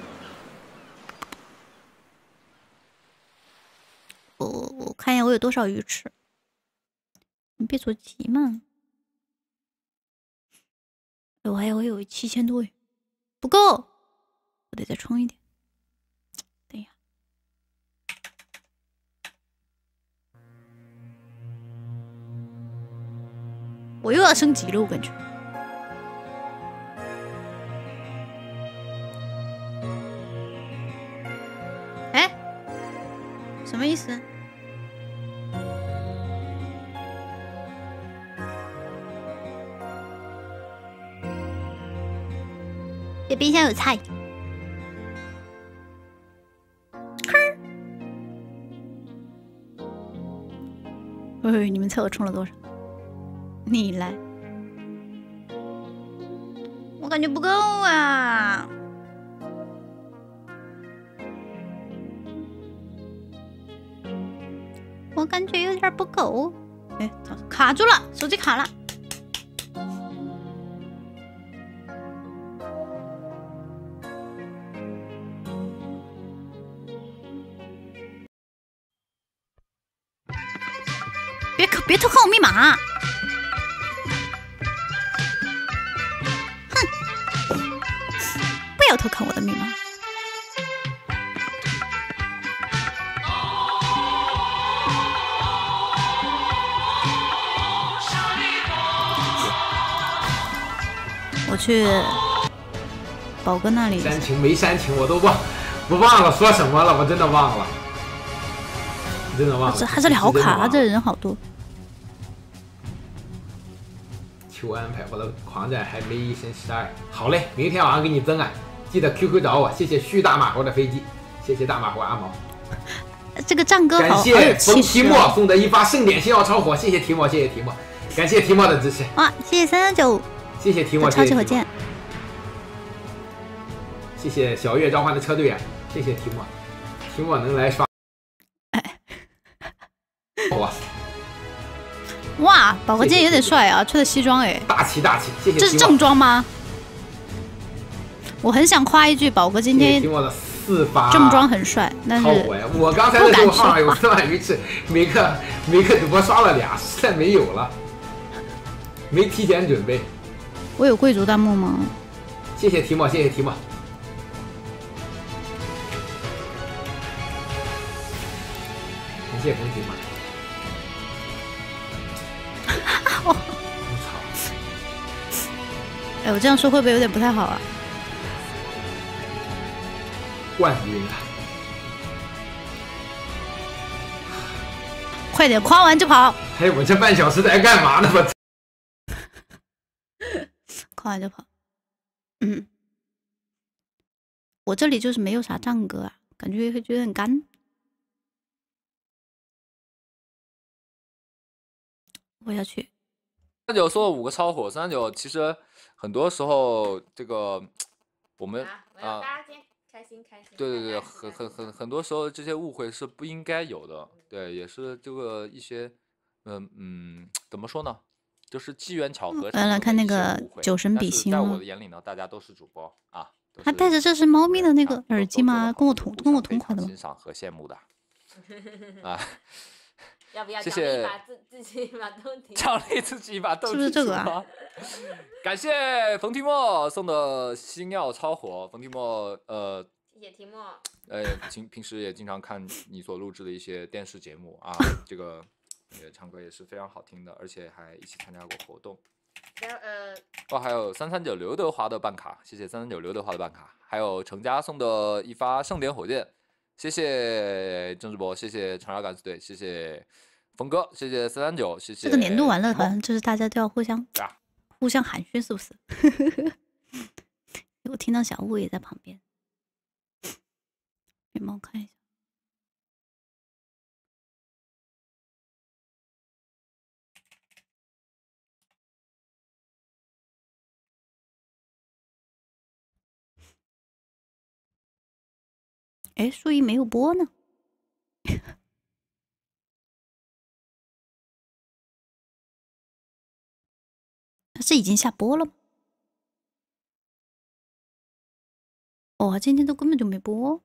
我我看一下我有多少鱼池，你别着急嘛。我还有有七千多鱼，不够，我得再充一点。等一下，我又要升级了，我感觉。哎，什么意思？这冰箱有菜。哎，你们猜我充了多少？你来，我感觉不够啊。我感觉有点不够。哎，卡住了，手机卡了。别别偷看我密码！哼，不要偷看我的密码！我去宝哥那里。 煽情没煽情，我都忘，我忘了说什么了，我真的忘了，真的忘了。 这还这里好卡，这人好多。 求安排，我的狂战还没一升十二。好嘞，明天晚上给你增啊，记得 Q Q 找我。谢谢旭大马猴的飞机，谢谢大马猴阿毛。 这个战歌好， 感谢冯提莫送的一发盛典星耀超火，谢谢提莫，谢谢提莫，感谢提莫的支持。 哇，谢谢三三九， 谢谢提莫， 超级火箭。 谢谢小月召唤的车队啊，谢谢提莫，提莫能来刷。哇！ 哇，宝哥今天有点帅啊，穿的西装哎， 大气大气，谢谢。 这是正装吗？我很想夸一句，宝哥今天正装很帅，但是我刚才的时候号有四万鱼池，每个每个主播刷了俩，实在没有了，没提前准备。 我有贵族弹幕吗？ 谢谢提莫，谢谢提莫。感谢冯提莫。 我操！哎，我这样说会不会有点不太好啊？ 冠军啊！ 快点，夸完就跑！ 哎，我这半小时在干嘛呢？我夸完就跑。嗯，我这里就是没有啥战歌啊，感觉会觉得很干。我要去。 三九说了五个超火，三九其实很多时候这个我们啊， 开心开心。 对对对，很很很很多时候这些误会是不应该有的，对，也是这个一些嗯嗯怎么说呢，就是机缘巧合。 来来看那个酒神比心在我的眼里呢，大家都是主播啊。 他戴着这是猫咪的那个耳机吗？跟我同跟我同款的吗？ 欣赏和羡慕的啊。 要不要谢谢奖励把自自己把豆提？ 奖励自己把豆是不是这个啊？ 感谢冯提莫送的星耀超火，冯提莫呃。 谢谢提莫。 呃，平平时也经常看你所录制的一些电视节目啊，这个也唱歌也是非常好听的，而且还一起参加过活动。 然后呃， 哦，还有三三九刘德华的办卡，谢谢三三九刘德华的办卡，还有程家送的一发盛典火箭，谢谢郑志博，谢谢长沙敢死队，谢谢峰哥，谢谢三三九，谢谢。 这个年度完了，好像就是大家都要互相、啊、互相寒暄，是不是？我听到小雾也在旁边。你帮我看一下，哎，树一没有播呢，他是已经下播了吗？哦，今天都根本就没播。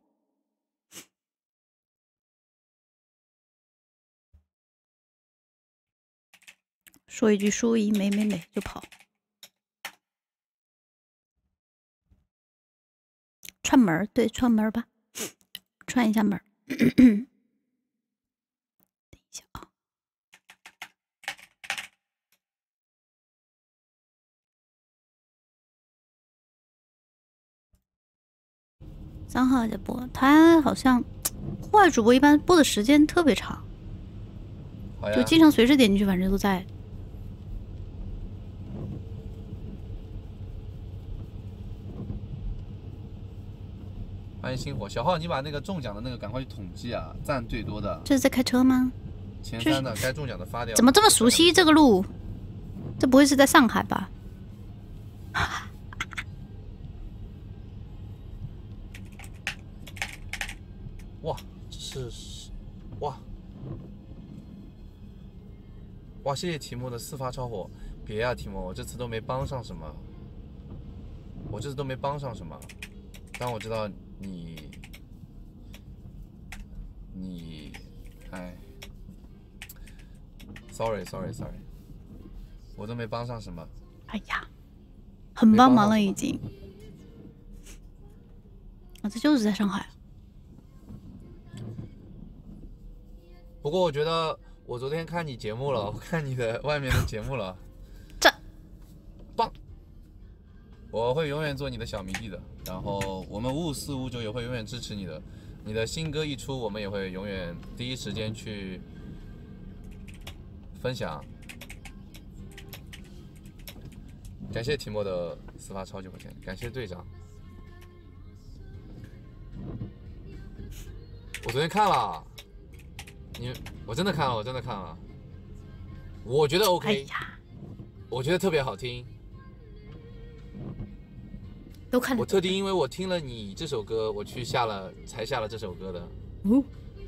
说一句输赢没没没就跑，串门儿，对，串门儿吧，串一下门儿。等一下啊，三号在播，他好像户外主播一般播的时间特别长，就经常随时点进去，反正都在。 欢迎星火小号，你把那个中奖的那个赶快去统计啊，赞最多的。 这是在开车吗？ 前三的该中奖的发掉。 怎么这么熟悉这个路？这不会是在上海吧？ 哇，这是哇哇！谢谢提莫的四发超火，别呀、啊，提莫，我这次都没帮上什么，我这次都没帮上什么，但我知道。你，你，哎 ，sorry sorry sorry， 我都没帮上什么。 哎呀，很帮忙了已经。啊，这就是在上海。 不过我觉得，我昨天看你节目了，我看你的外面的节目了， 这棒！我会永远做你的小迷弟的。然后我们五五四五九也会永远支持你的，你的新歌一出，我们也会永远第一时间去分享。感谢提莫的四发超级火箭，感谢队长。我昨天看了，你我真的看了，我真的看了，我觉得 OK，、哎、呀我觉得特别好听。 都看了， 我特地因为我听了你这首歌，我去下了才下了这首歌的。哦。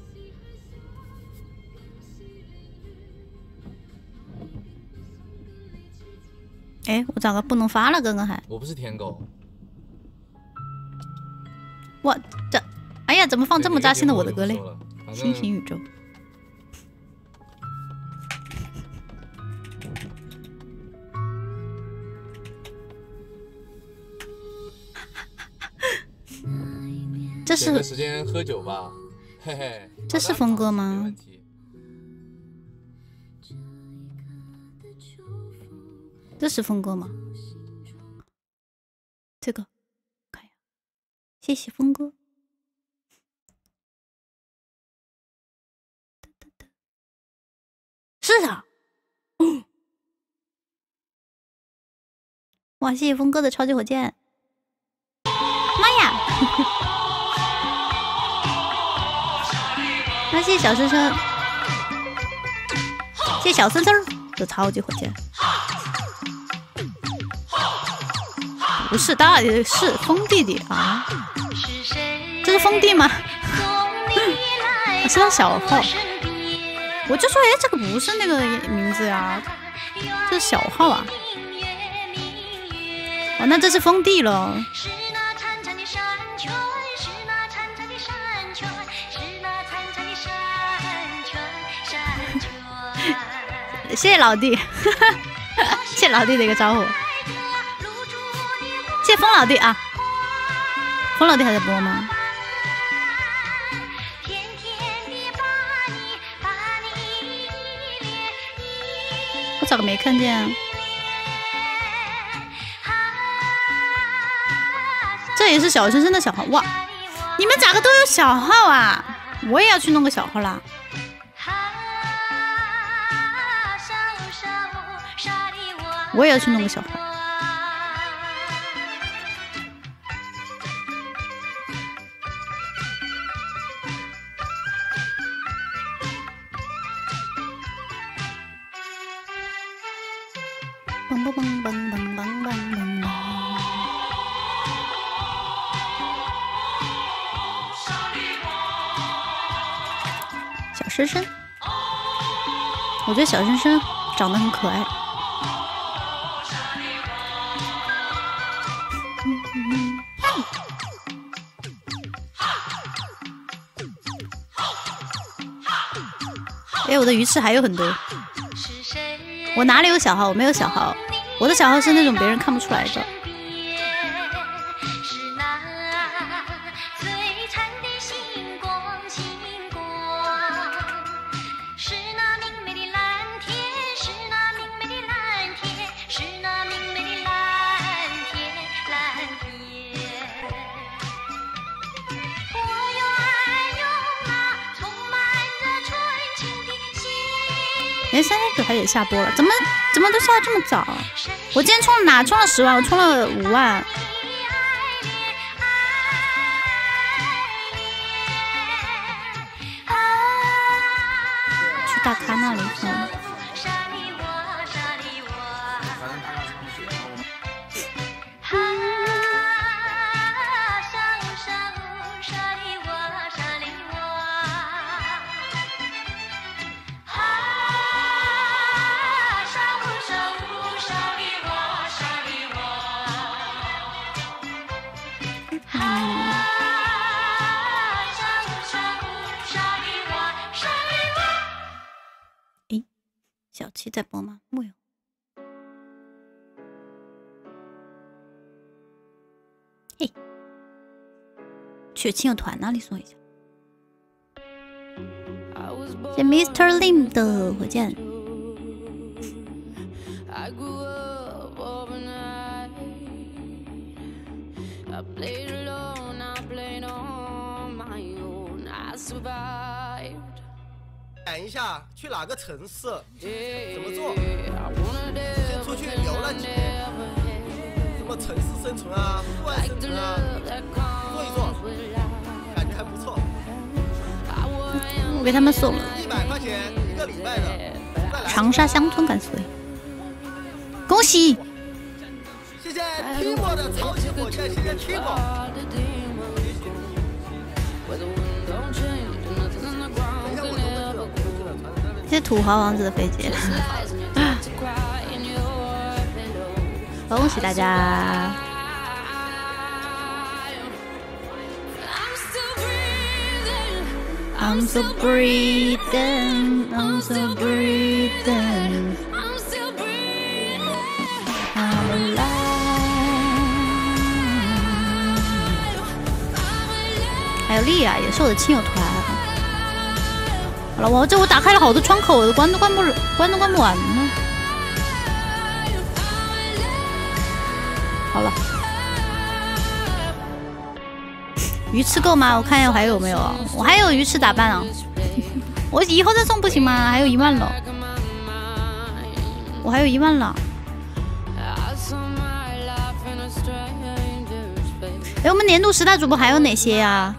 哎，我咋个不能发了？刚刚还。 我不是舔狗。 哇，这，哎呀，怎么放这么扎心的我的歌嘞？星星宇宙。这是个时间喝酒吧，嘿嘿。 这是峰哥吗？没问题。这是峰哥吗？这个，看呀，谢谢峰哥。是的。哦、哇，谢谢峰哥的超级火箭。妈呀！那谢谢小生生，谢谢小森森的超级火箭。不是大爷，是风弟弟啊！这是风弟吗？我是他小号，我就说，哎，这个不是那个名字呀，这是小号啊。哦，那这是风弟了。 谢谢老弟，谢谢老弟的一个招呼，谢谢风老弟啊，风老弟还在播吗？我咋个没看见啊？这也是小生生的小号哇！你们咋个都有小号啊？我也要去弄个小号啦。我也要去弄个小号。嘣嘣嘣嘣嘣嘣嘣嘣。小生生，我觉得小生生长得很可爱。哎，我的鱼翅还有很多。我哪里有小号？我没有小号，我的小号是那种别人看不出来的。哎，三天九还得下播了，怎么怎么都下这么早？我今天充了哪？充了十万，我充了五万。去大咖那里看。小七在播吗？木有。嘿，去亲友团那里说一下。谢 Mister Lim 的火箭。 讲一下去哪个城市，怎么做？先出去游了几天，什么城市生存啊、户外生存啊，做一做，感觉还不错。 我给他们送了一百块钱一个礼拜的长沙乡村感随，恭喜！ 谢谢 Timo 的超级火箭，谢谢 Timo。 谢谢土豪王子的飞机，恭喜大家！ I'm so breathing, I'm so breathing, I'm still breathing, I'm alive. 还有莉亚也是我的亲友团。好了，我这我打开了好多窗口，我关都关不关都关不完呢。好了。 鱼翅够吗？我看一下我还有没有啊？我还有鱼翅咋办啊？我以后再送不行吗？还有一万了，我还有一万了。哎，我们年度十大主播还有哪些呀？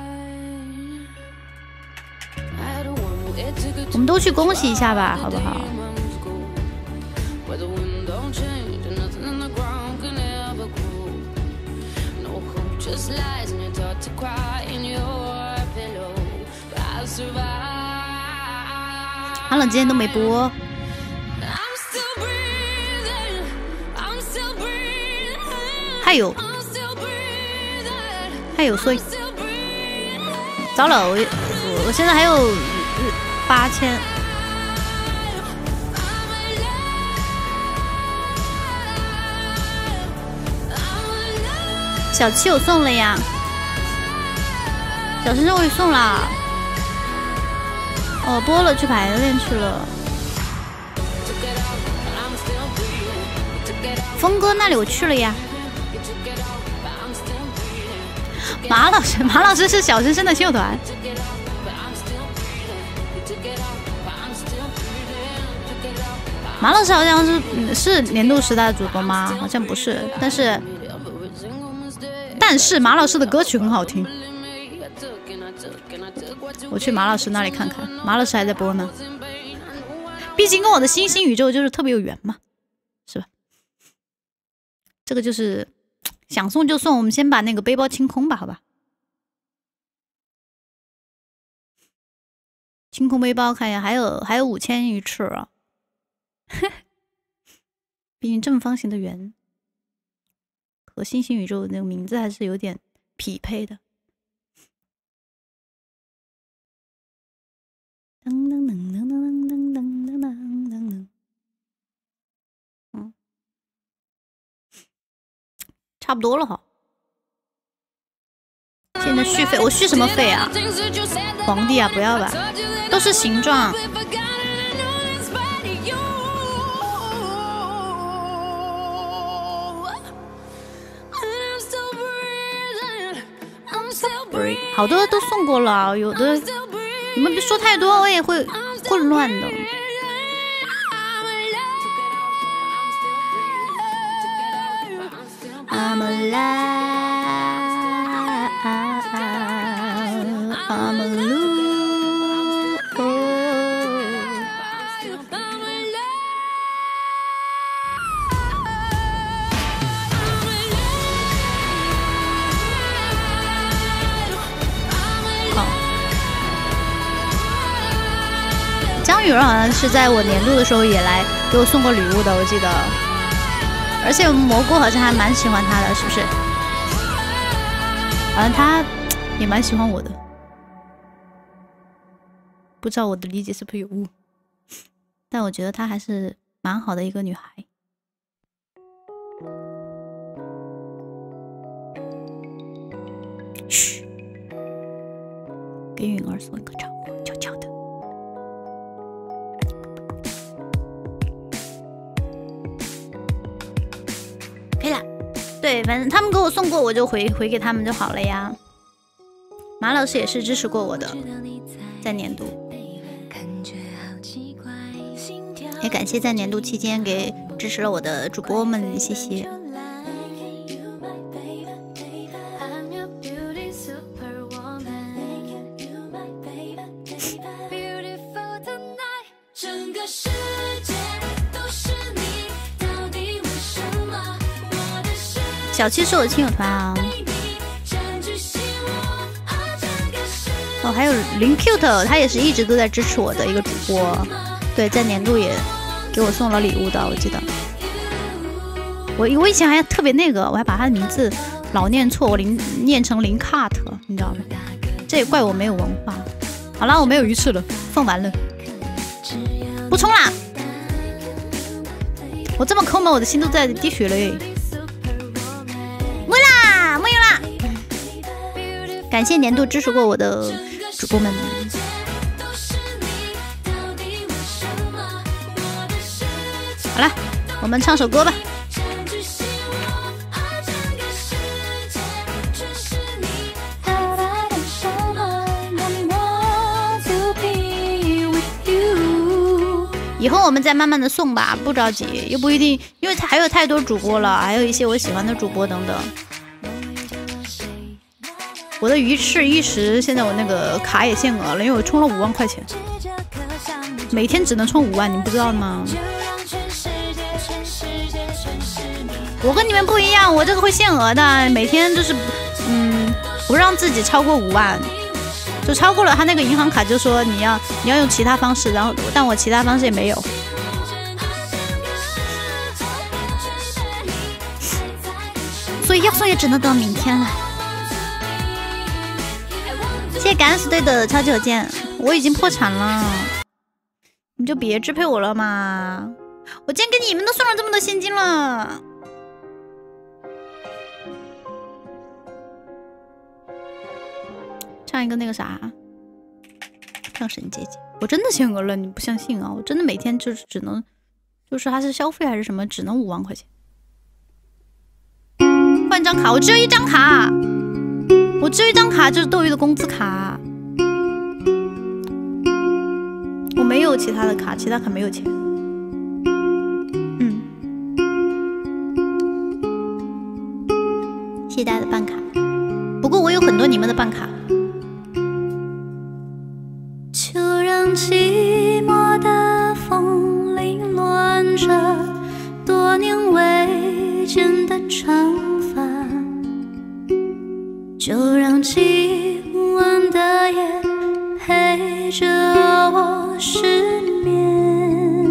我们都去恭喜一下吧，好不好？ 寒冷今天都没播，还有还有所以糟了，我我现在还有八千， 小七我送了呀，小生生我也送了。哦，播了，去排练去了。峰哥那里我去了呀。马老师，马老师是小生生的秀团。马老师好像是、嗯、是年度十大主播吗？好像不是，但是但是马老师的歌曲很好听。我去马老师那里看看，马老师还在播呢。毕竟跟我的星星宇宙就是特别有缘嘛，是吧？这个就是想送就送，我们先把那个背包清空吧，好吧？清空背包，看一下，还有还有五千鱼翅啊！毕竟正方形的圆和星星宇宙那个名字还是有点匹配的。噔噔噔噔噔噔噔噔噔噔噔，嗯，差不多了哈。现在续费，我续什么费啊？皇帝啊，不要吧，都是形状。好多都送过了，有的你们别说太多，我也会混乱的。I'm alive, I'm alive. 张雨柔好像是在我年度的时候也来给我送过礼物的，我记得。而且蘑菇好像还蛮喜欢他的，是不是？好像他也蛮喜欢我的，不知道我的理解是不是有误，但我觉得她还是蛮好的一个女孩。嘘，给允儿送一个超火，悄悄的。可以了，对，反正他们给我送过，我就回回给他们就好了呀。马老师也是支持过我的，在年度，也感谢在年度期间给支持了我的主播们，谢谢。小七是我的亲友团啊。哦，还有林 cute， 他也是一直都在支持我的一个主播，对，在年度也给我送了礼物的，我记得。我我以前还特别那个，我还把他的名字老念错，我林念成林 cut， 你知道吗？这也怪我没有文化。好了，我没有鱼翅了，放完了，不冲啦！我这么抠门，我的心都在滴血了耶。没啦，没有啦。感谢年度支持过我的主播们。好了，我们唱首歌吧。以后我们再慢慢的送吧，不着急，又不一定，因为还有太多主播了，还有一些我喜欢的主播等等。我的鱼翅一时现在我那个卡也限额了，因为我充了五万块钱，每天只能充五万，你们不知道吗？我跟你们不一样，我这个会限额的，每天就是嗯不让自己超过五万。就超过了，他那个银行卡就说你要你要用其他方式，然后但我其他方式也没有。所以要送也只能等明天了。谢谢敢死队的超级火箭，我已经破产了，你就别支配我了嘛！我今天给你们都送了这么多现金了。 上一个那个啥，上神姐姐，我真的限额了，你不相信啊？我真的每天就是只能，就是它是消费还是什么，只能五万块钱。换张卡，我只有一张卡，我只有一张卡，就是斗鱼的工资卡，我没有其他的卡，其他卡没有钱。嗯，谢谢大家的办卡，不过我有很多你们的办卡。就让寂寞的风凌乱着多年未见的长发，就让今晚的夜陪着我失眠，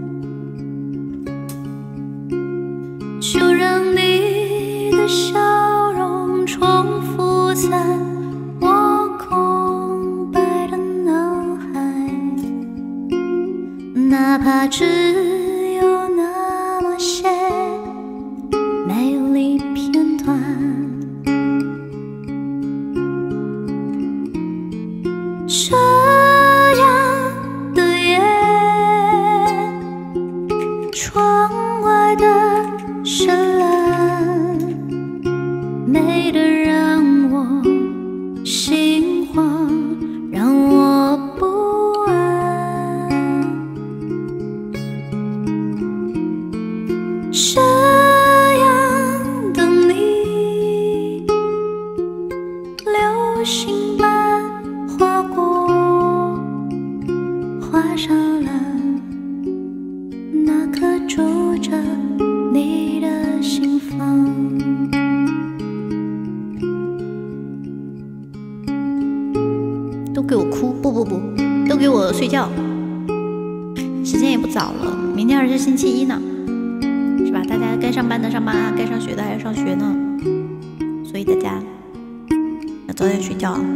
就让你的笑容重复在我空白的脑海，哪怕只有那么些美丽片段。这样的夜，窗外的深蓝美得让我心慌，让我不安。这样的你，流星般划过，画上了那颗住着你的心房。都给我哭，不不不，都给我睡觉。时间也不早了，明天还是星期一呢，是吧？大家该上班的上班啊，该上学的还要上学呢，所以大家要早点睡觉啊。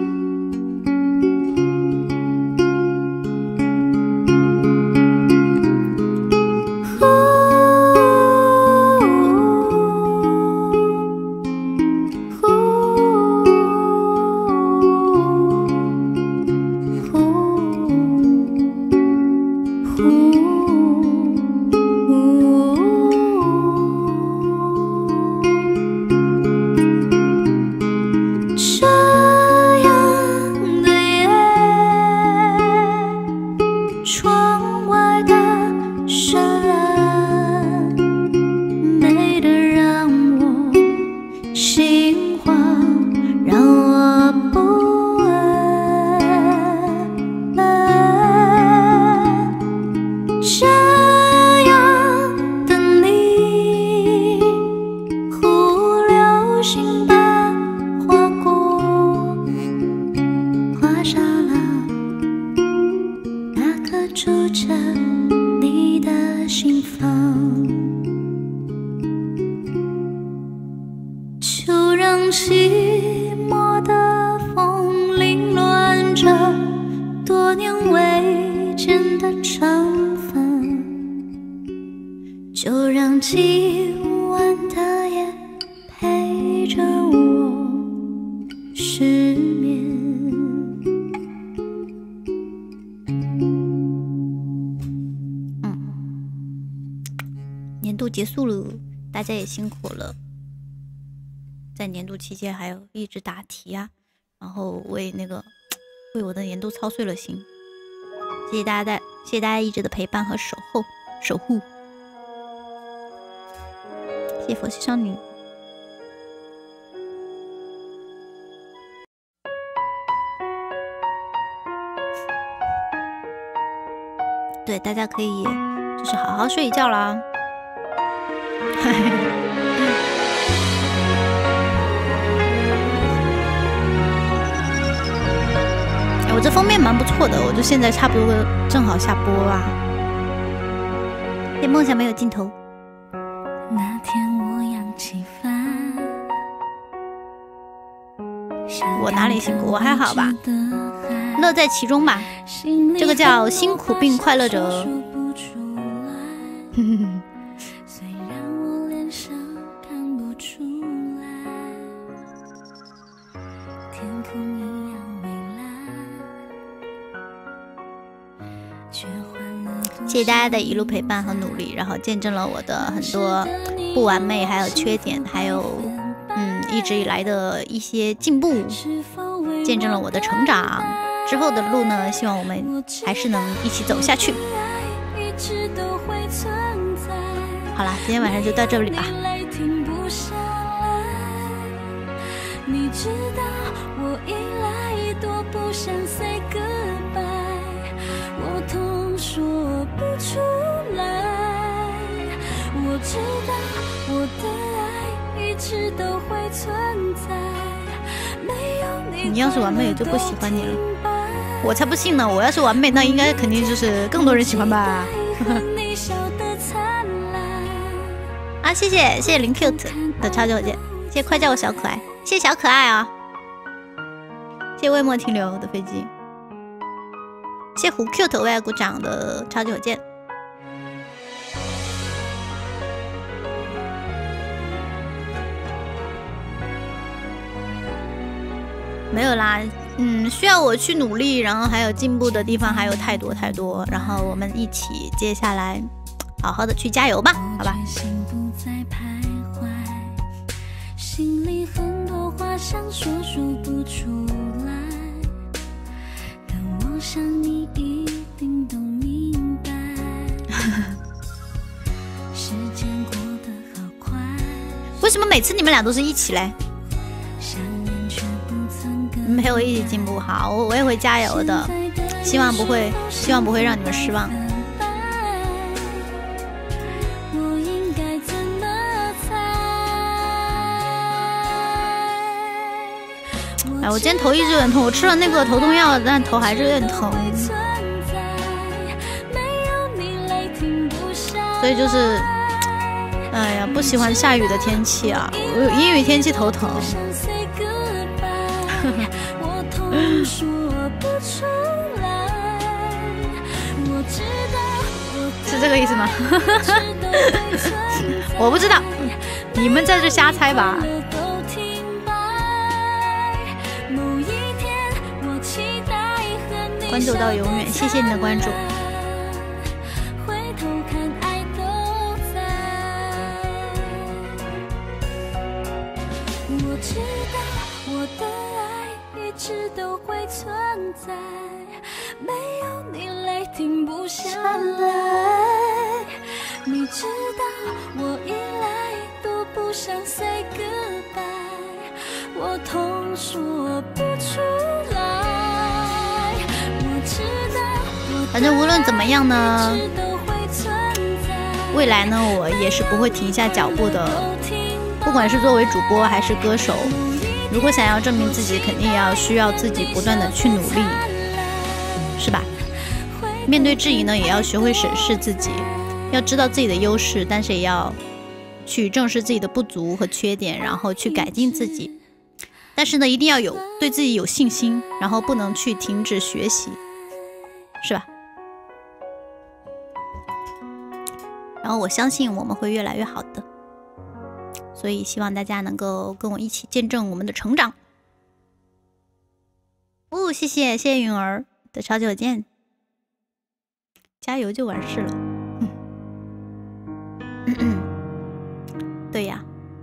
结束了，大家也辛苦了，在年度期间还有一直答题啊，然后为那个为我的年度操碎了心，谢谢大家的，谢谢大家一直的陪伴和守候守护，谢谢佛系少女。对，大家可以就是好好睡一觉啦。我这封面蛮不错的，我就现在差不多正好下播啦。连梦想没有尽头。那天我扬起帆，我哪里辛苦？我还好吧，乐在其中吧。这个叫辛苦并快乐着。天空一样谢谢大家的一路陪伴和努力，然后见证了我的很多不完美，还有缺点，还有嗯一直以来的一些进步，见证了我的成长。之后的路呢，希望我们还是能一起走下去。好啦，今天晚上就到这里吧。你知道我依赖多不想 say goodbye， 我痛说不出来。我知道我的爱一直都会存在，没有你。你要是完美，我就不喜欢你了。我才不信呢！我要是完美，那应该肯定就是更多人喜欢吧。啊，谢谢谢谢林 cute 的超级火箭，谢谢快叫我小可爱。谢谢小可爱啊！谢谢未末停留的飞机，谢谢胡 cute 为爱鼓掌的超级火箭。没有啦，嗯，需要我去努力，然后还有进步的地方还有太多太多，然后我们一起接下来好好的去加油吧，好吧？心里很多话想说说不出来，但我想你一定都明白。时间过得好快，为什么每次你们俩都是一起嘞？你们陪我一起进步，好，我我也会加油的，希望不会，希望不会让你们失望。哎，我今天头一直有点痛，我吃了那个头痛药，但头还是有点疼。所以就是，哎呀，不喜欢下雨的天气啊，我阴雨天气头疼。是这个意思吗？我不知道，你们在这瞎猜吧。关注到永远，谢谢你的关注。我知道我的爱一直都会存在，没有你泪停不下来。你知道我依赖多不想 say goodbye， 我痛说不出来。反正无论怎么样呢，未来呢，我也是不会停下脚步的。不管是作为主播还是歌手，如果想要证明自己，肯定要需要自己不断的去努力，是吧？面对质疑呢，也要学会审视自己，要知道自己的优势，但是也要去正视自己的不足和缺点，然后去改进自己。但是呢，一定要有对自己有信心，然后不能去停止学习，是吧？然后我相信我们会越来越好的，所以希望大家能够跟我一起见证我们的成长。哦，谢谢谢谢允儿的超级火箭，加油就完事了。嗯、对呀。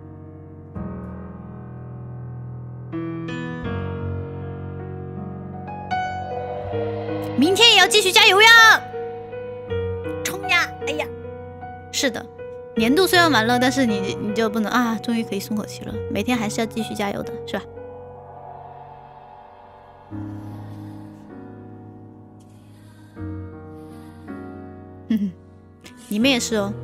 明天也要继续加油呀，冲呀！哎呀，是的，年度虽然完了，但是你你就不能啊，终于可以松口气了。每天还是要继续加油的，是吧？哼哼，你们也是哦。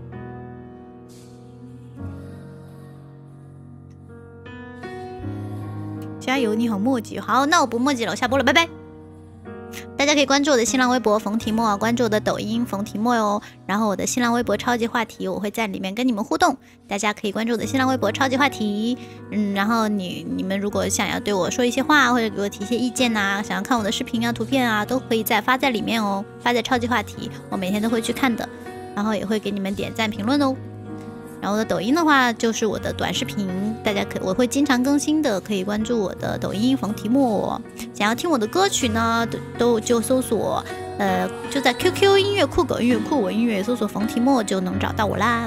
加油，你好墨迹。好，那我不墨迹了，我下播了，拜拜。大家可以关注我的新浪微博冯提莫，关注我的抖音冯提莫哟。然后我的新浪微博超级话题，我会在里面跟你们互动。大家可以关注我的新浪微博超级话题。嗯，然后你你们如果想要对我说一些话，或者给我提一些意见呐、啊，想要看我的视频啊、图片啊，都可以再发在里面哦，发在超级话题，我每天都会去看的，然后也会给你们点赞评论哦。然后我的抖音的话就是我的短视频，大家可我会经常更新的，可以关注我的抖音冯提莫。想要听我的歌曲呢，都都就搜索呃，就在 Q Q 音乐、酷狗音乐、酷我音乐搜索冯提莫就能找到我啦。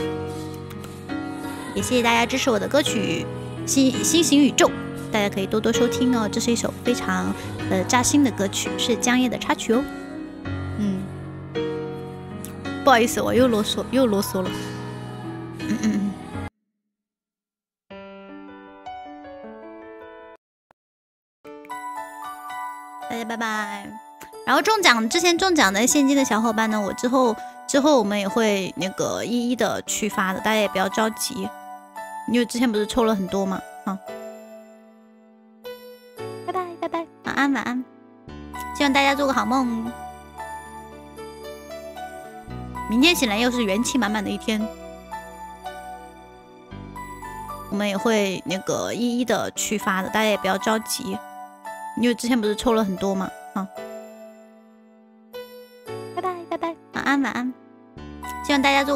也谢谢大家支持我的歌曲《新新型宇宙》，大家可以多多收听哦。这是一首非常呃扎心的歌曲，是江夜的插曲哦。嗯，不好意思，我又啰嗦又啰嗦了。嗯嗯嗯。大家拜拜。然后中奖之前中奖的现金的小伙伴呢，我之后之后我们也会那个一一的去发的，大家也不要着急，因为之前不是抽了很多嘛。啊，拜拜拜拜，晚安晚安，希望大家做个好梦。明天醒来又是元气满满的一天，我们也会那个一一的去发的，大家也不要着急，因为之前不是抽了很多嘛。啊，拜拜拜拜，晚安晚安，希望大家做。